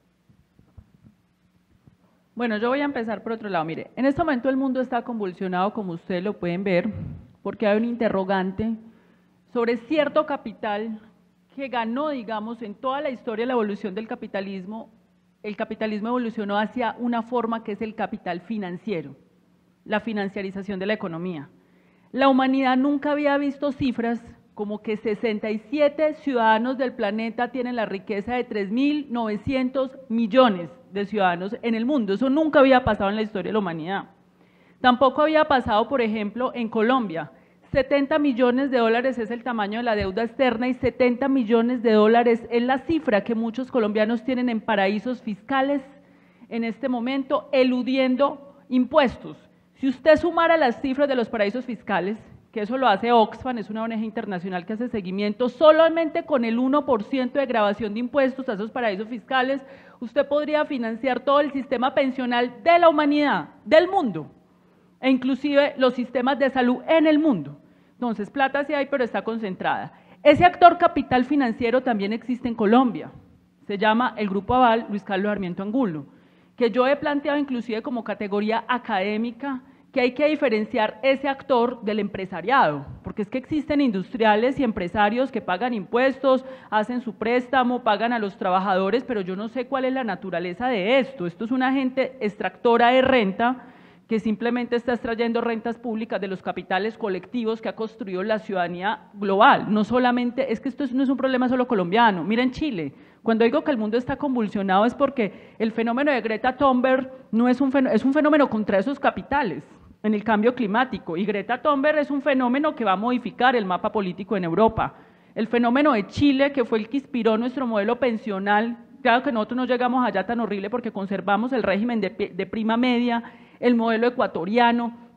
Bueno, yo voy a empezar por otro lado. Mire, en este momento el mundo está convulsionado, como ustedes lo pueden ver, porque hay un interrogante sobre cierto capital que ganó, digamos, en toda la historia de la evolución del capitalismo. El capitalismo evolucionó hacia una forma que es el capital financiero, la financiarización de la economía. La humanidad nunca había visto cifras como que sesenta y siete ciudadanos del planeta tienen la riqueza de tres mil novecientos millones de ciudadanos en el mundo. Eso nunca había pasado en la historia de la humanidad. Tampoco había pasado, por ejemplo, en Colombia. setenta millones de dólares es el tamaño de la deuda externa y setenta millones de dólares es la cifra que muchos colombianos tienen en paraísos fiscales en este momento, eludiendo impuestos. Si usted sumara las cifras de los paraísos fiscales, que eso lo hace Oxfam, es una O N G internacional que hace seguimiento, solamente con el uno por ciento de grabación de impuestos a esos paraísos fiscales, usted podría financiar todo el sistema pensional de la humanidad, del mundo, e inclusive los sistemas de salud en el mundo. Entonces, plata sí hay, pero está concentrada. Ese actor capital financiero también existe en Colombia, se llama el Grupo Aval Luis Carlos Sarmiento Angulo, que yo he planteado inclusive como categoría académica, que hay que diferenciar ese actor del empresariado, porque es que existen industriales y empresarios que pagan impuestos, hacen su préstamo, pagan a los trabajadores, pero yo no sé cuál es la naturaleza de esto. Esto es una gente extractora de renta que simplemente está extrayendo rentas públicas de los capitales colectivos que ha construido la ciudadanía global. No solamente, es que esto no es un problema solo colombiano. Miren Chile, cuando digo que el mundo está convulsionado es porque el fenómeno de Greta Thunberg no es un fenómeno, es un fenómeno contra esos capitales en el cambio climático, y Greta Thunberg es un fenómeno que va a modificar el mapa político en Europa. El fenómeno de Chile, que fue el que inspiró nuestro modelo pensional, claro que nosotros no llegamos allá tan horrible porque conservamos el régimen de, de prima media, el modelo ecuatoriano,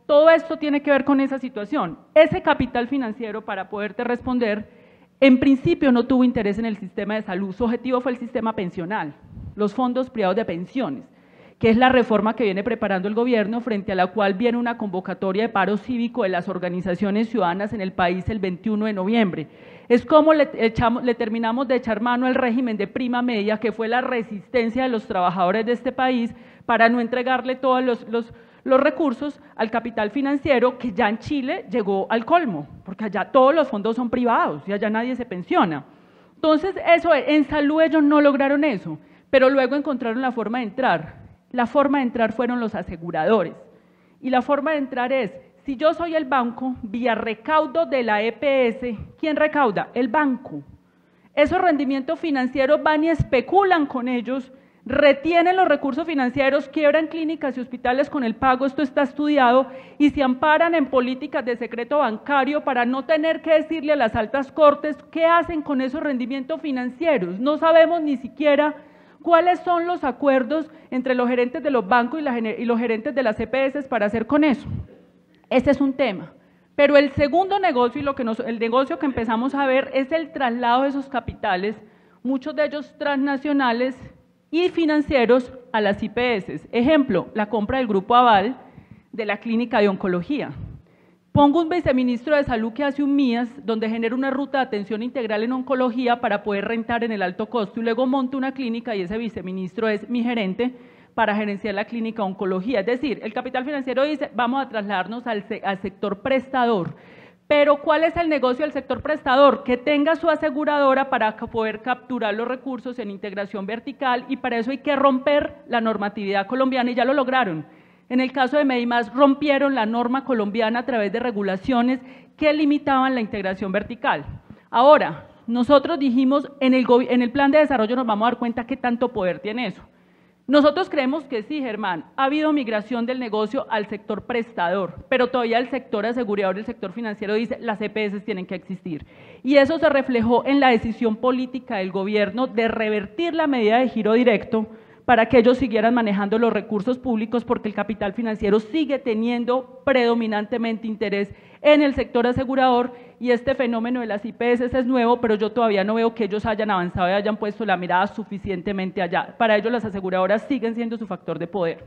Todo esto tiene que ver con esa situación. Ese capital financiero, para poderte responder, en principio no tuvo interés en el sistema de salud, su objetivo fue el sistema pensional, los fondos privados de pensiones, que es la reforma que viene preparando el gobierno, frente a la cual viene una convocatoria de paro cívico de las organizaciones ciudadanas en el país el veintiuno de noviembre. Es como le, echamos, le terminamos de echar mano al régimen de prima media, que fue la resistencia de los trabajadores de este país para no entregarle todos los, los, los recursos al capital financiero, que ya en Chile llegó al colmo, porque allá todos los fondos son privados y allá nadie se pensiona. Entonces, eso, en salud ellos no lograron eso, pero luego encontraron la forma de entrar. La forma de entrar fueron los aseguradores, y la forma de entrar es, si yo soy el banco, vía recaudo de la E P S, ¿quién recauda? El banco. Esos rendimientos financieros van y especulan con ellos, retienen los recursos financieros, quiebran clínicas y hospitales con el pago, esto está estudiado, y se amparan en políticas de secreto bancario para no tener que decirle a las altas cortes qué hacen con esos rendimientos financieros. No sabemos ni siquiera cuáles son los acuerdos entre los gerentes de los bancos y, la, y los gerentes de las E P S para hacer con eso. Ese es un tema. Pero el segundo negocio, y lo que nos, el negocio que empezamos a ver, es el traslado de esos capitales, muchos de ellos transnacionales y financieros, a las I P S. Ejemplo, la compra del Grupo Aval de la clínica de oncología. Pongo un viceministro de salud que hace un M I A S, donde genera una ruta de atención integral en oncología para poder rentar en el alto costo, y luego monto una clínica y ese viceministro es mi gerente para gerenciar la clínica de oncología. Es decir, el capital financiero dice, vamos a trasladarnos al, al sector prestador. Pero ¿cuál es el negocio del sector prestador? Que tenga su aseguradora para poder capturar los recursos en integración vertical, y para eso hay que romper la normatividad colombiana, y ya lo lograron. En el caso de Medimás rompieron la norma colombiana a través de regulaciones que limitaban la integración vertical. Ahora, nosotros dijimos, en el, en el plan de desarrollo nos vamos a dar cuenta qué tanto poder tiene eso. Nosotros creemos que sí, Germán, ha habido migración del negocio al sector prestador, pero todavía el sector asegurador y el sector financiero dice las E P S tienen que existir. Y eso se reflejó en la decisión política del gobierno de revertir la medida de giro directo para que ellos siguieran manejando los recursos públicos, porque el capital financiero sigue teniendo predominantemente interés en el sector asegurador, y este fenómeno de las I P S es nuevo, pero yo todavía no veo que ellos hayan avanzado y hayan puesto la mirada suficientemente allá. Para ellos las aseguradoras siguen siendo su factor de poder.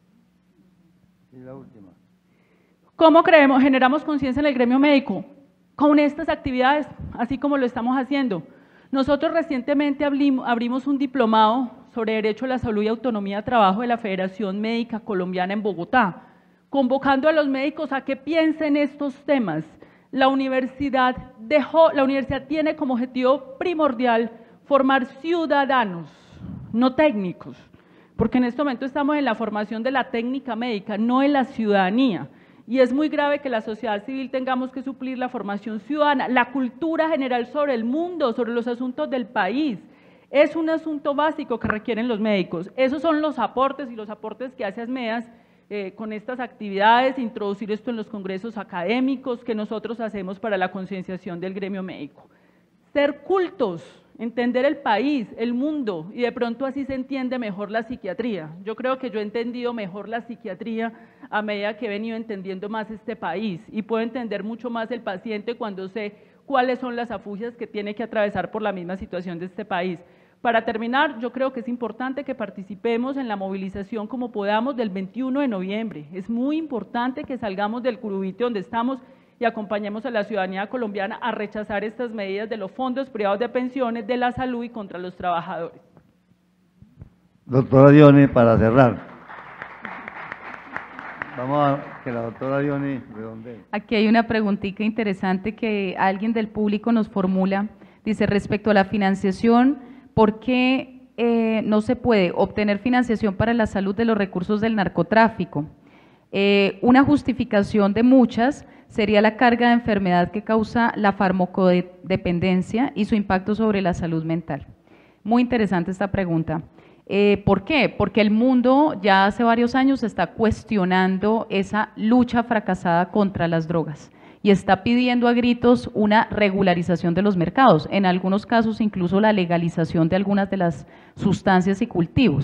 Y la última. ¿Cómo creemos, generamos conciencia en el gremio médico? Con estas actividades, así como lo estamos haciendo. Nosotros recientemente abrimos un diplomado sobre Derecho a la Salud y Autonomía de Trabajo de la Federación Médica Colombiana en Bogotá, convocando a los médicos a que piensen estos temas. La universidad, dejó, la universidad tiene como objetivo primordial formar ciudadanos, no técnicos, porque en este momento estamos en la formación de la técnica médica, no en la ciudadanía. Y es muy grave que la sociedad civil tengamos que suplir la formación ciudadana, la cultura general sobre el mundo, sobre los asuntos del país. Es un asunto básico que requieren los médicos. Esos son los aportes y los aportes que hace ASMEAS eh, con estas actividades, introducir esto en los congresos académicos que nosotros hacemos para la concienciación del gremio médico. Ser cultos, entender el país, el mundo, y de pronto así se entiende mejor la psiquiatría. Yo creo que yo he entendido mejor la psiquiatría a medida que he venido entendiendo más este país, y puedo entender mucho más el paciente cuando sé cuáles son las afugias que tiene que atravesar por la misma situación de este país. Para terminar, yo creo que es importante que participemos en la movilización como podamos del veintiuno de noviembre. Es muy importante que salgamos del curubito donde estamos y acompañemos a la ciudadanía colombiana a rechazar estas medidas de los fondos privados de pensiones, de la salud y contra los trabajadores. Doctora Dione, para cerrar. Vamos a que la doctora Dione redondee. Aquí hay una preguntita interesante que alguien del público nos formula. Dice, respecto a la financiación, ¿por qué eh, no se puede obtener financiación para la salud de los recursos del narcotráfico? Eh, una justificación de muchas sería la carga de enfermedad que causa la farmacodependencia y su impacto sobre la salud mental. Muy interesante esta pregunta. Eh, ¿Por qué? Porque el mundo ya hace varios años está cuestionando esa lucha fracasada contra las drogas y está pidiendo a gritos una regularización de los mercados, en algunos casos incluso la legalización de algunas de las sustancias y cultivos.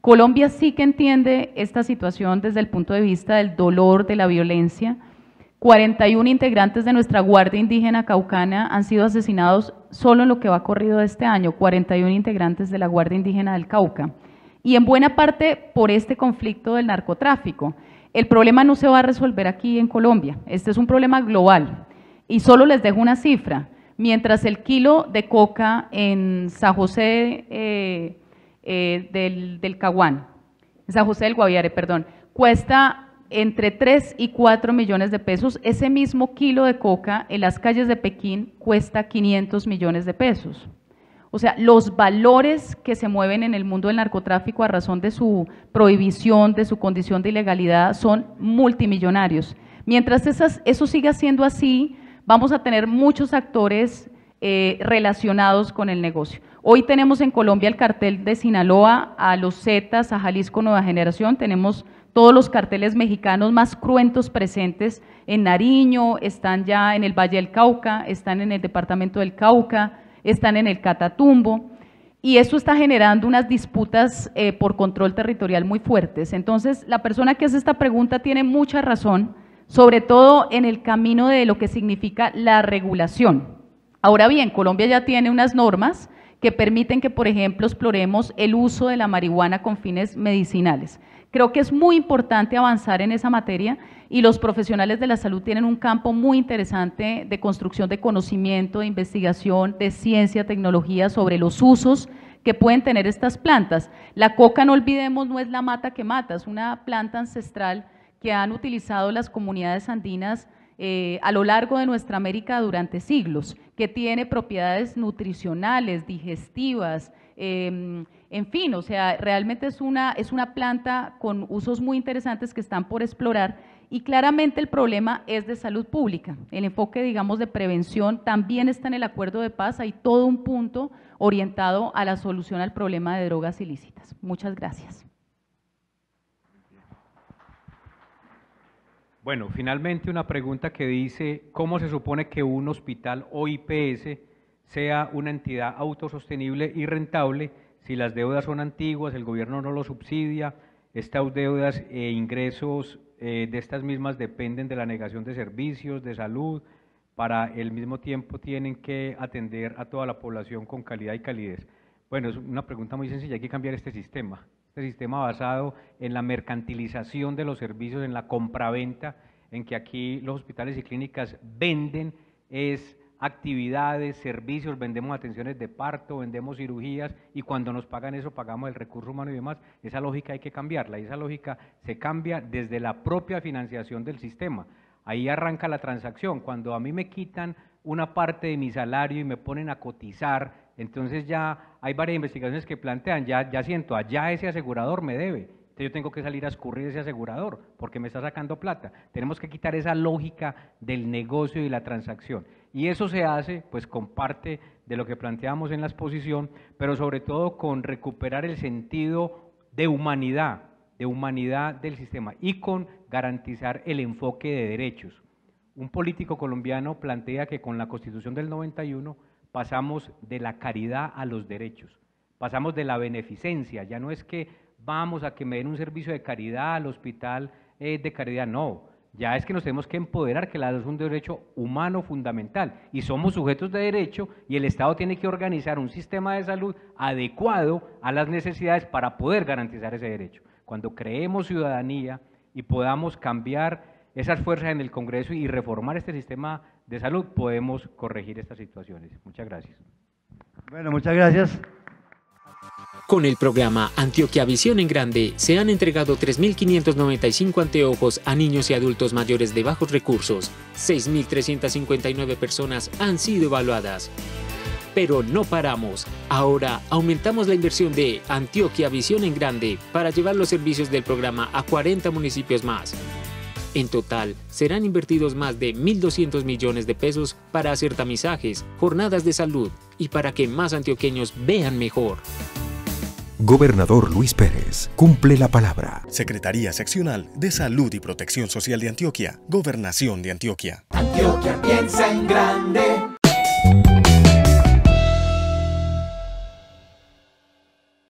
Colombia sí que entiende esta situación desde el punto de vista del dolor, de la violencia. cuarenta y uno integrantes de nuestra Guardia Indígena Caucana han sido asesinados solo en lo que va corrido de este año, cuarenta y uno integrantes de la Guardia Indígena del Cauca. Y en buena parte por este conflicto del narcotráfico. El problema no se va a resolver aquí en Colombia, este es un problema global. Y solo les dejo una cifra, mientras el kilo de coca en San José eh, eh, del, del Caguán, San José del Guaviare, perdón, cuesta entre tres y cuatro millones de pesos, ese mismo kilo de coca en las calles de Pekín cuesta quinientos millones de pesos. O sea, los valores que se mueven en el mundo del narcotráfico a razón de su prohibición, de su condición de ilegalidad, son multimillonarios. Mientras esas, eso siga siendo así, vamos a tener muchos actores eh, relacionados con el negocio. Hoy tenemos en Colombia el cartel de Sinaloa, a los Zetas, a Jalisco Nueva Generación, tenemos todos los carteles mexicanos más cruentos presentes en Nariño, están ya en el Valle del Cauca, están en el departamento del Cauca, están en el Catatumbo, y eso está generando unas disputas eh, por control territorial muy fuertes. Entonces, la persona que hace esta pregunta tiene mucha razón, sobre todo en el camino de lo que significa la regulación. Ahora bien, Colombia ya tiene unas normas que permiten que, por ejemplo, exploremos el uso de la marihuana con fines medicinales. Creo que es muy importante avanzar en esa materia y los profesionales de la salud tienen un campo muy interesante de construcción de conocimiento, de investigación, de ciencia, tecnología sobre los usos que pueden tener estas plantas. La coca, no olvidemos, no es la mata que mata, es una planta ancestral que han utilizado las comunidades andinas eh, a lo largo de nuestra América durante siglos, que tiene propiedades nutricionales, digestivas, eh, en fin, o sea, realmente es una, es una planta con usos muy interesantes que están por explorar y claramente el problema es de salud pública. El enfoque, digamos, de prevención también está en el acuerdo de paz, hay todo un punto orientado a la solución al problema de drogas ilícitas. Muchas gracias. Bueno, finalmente una pregunta que dice, ¿cómo se supone que un hospital o I P S sea una entidad autosostenible y rentable si las deudas son antiguas, el gobierno no lo subsidia, estas deudas e ingresos eh, de estas mismas dependen de la negación de servicios, de salud, para el mismo tiempo tienen que atender a toda la población con calidad y calidez? Bueno, es una pregunta muy sencilla, hay que cambiar este sistema, este sistema basado en la mercantilización de los servicios, en la compraventa, en que aquí los hospitales y clínicas venden es actividades, servicios, vendemos atenciones de parto, vendemos cirugías y cuando nos pagan eso pagamos el recurso humano y demás. Esa lógica hay que cambiarla y esa lógica se cambia desde la propia financiación del sistema. Ahí arranca la transacción. Cuando a mí me quitan una parte de mi salario y me ponen a cotizar, entonces ya hay varias investigaciones que plantean, ya, ya siento, allá ese asegurador me debe. Entonces yo tengo que salir a escurrir ese asegurador porque me está sacando plata. Tenemos que quitar esa lógica del negocio y la transacción. Y eso se hace pues con parte de lo que planteamos en la exposición, pero sobre todo con recuperar el sentido de humanidad, de humanidad del sistema y con garantizar el enfoque de derechos. Un político colombiano plantea que con la Constitución del noventa y uno pasamos de la caridad a los derechos, pasamos de la beneficencia, ya no es que vamos a que me den un servicio de caridad al hospital eh, de caridad, no. Ya es que nos tenemos que empoderar que la salud es un derecho humano fundamental y somos sujetos de derecho y el Estado tiene que organizar un sistema de salud adecuado a las necesidades para poder garantizar ese derecho. Cuando creemos ciudadanía y podamos cambiar esas fuerzas en el Congreso y reformar este sistema de salud, podemos corregir estas situaciones. Muchas gracias. Bueno, muchas gracias. Con el programa Antioquia Visión en Grande se han entregado tres mil quinientos noventa y cinco anteojos a niños y adultos mayores de bajos recursos. seis mil trescientas cincuenta y nueve personas han sido evaluadas. Pero no paramos. Ahora aumentamos la inversión de Antioquia Visión en Grande para llevar los servicios del programa a cuarenta municipios más. En total, serán invertidos más de mil doscientos millones de pesos para hacer tamizajes, jornadas de salud y para que más antioqueños vean mejor. Gobernador Luis Pérez, cumple la palabra. Secretaría Seccional de Salud y Protección Social de Antioquia, Gobernación de Antioquia. Antioquia piensa en grande.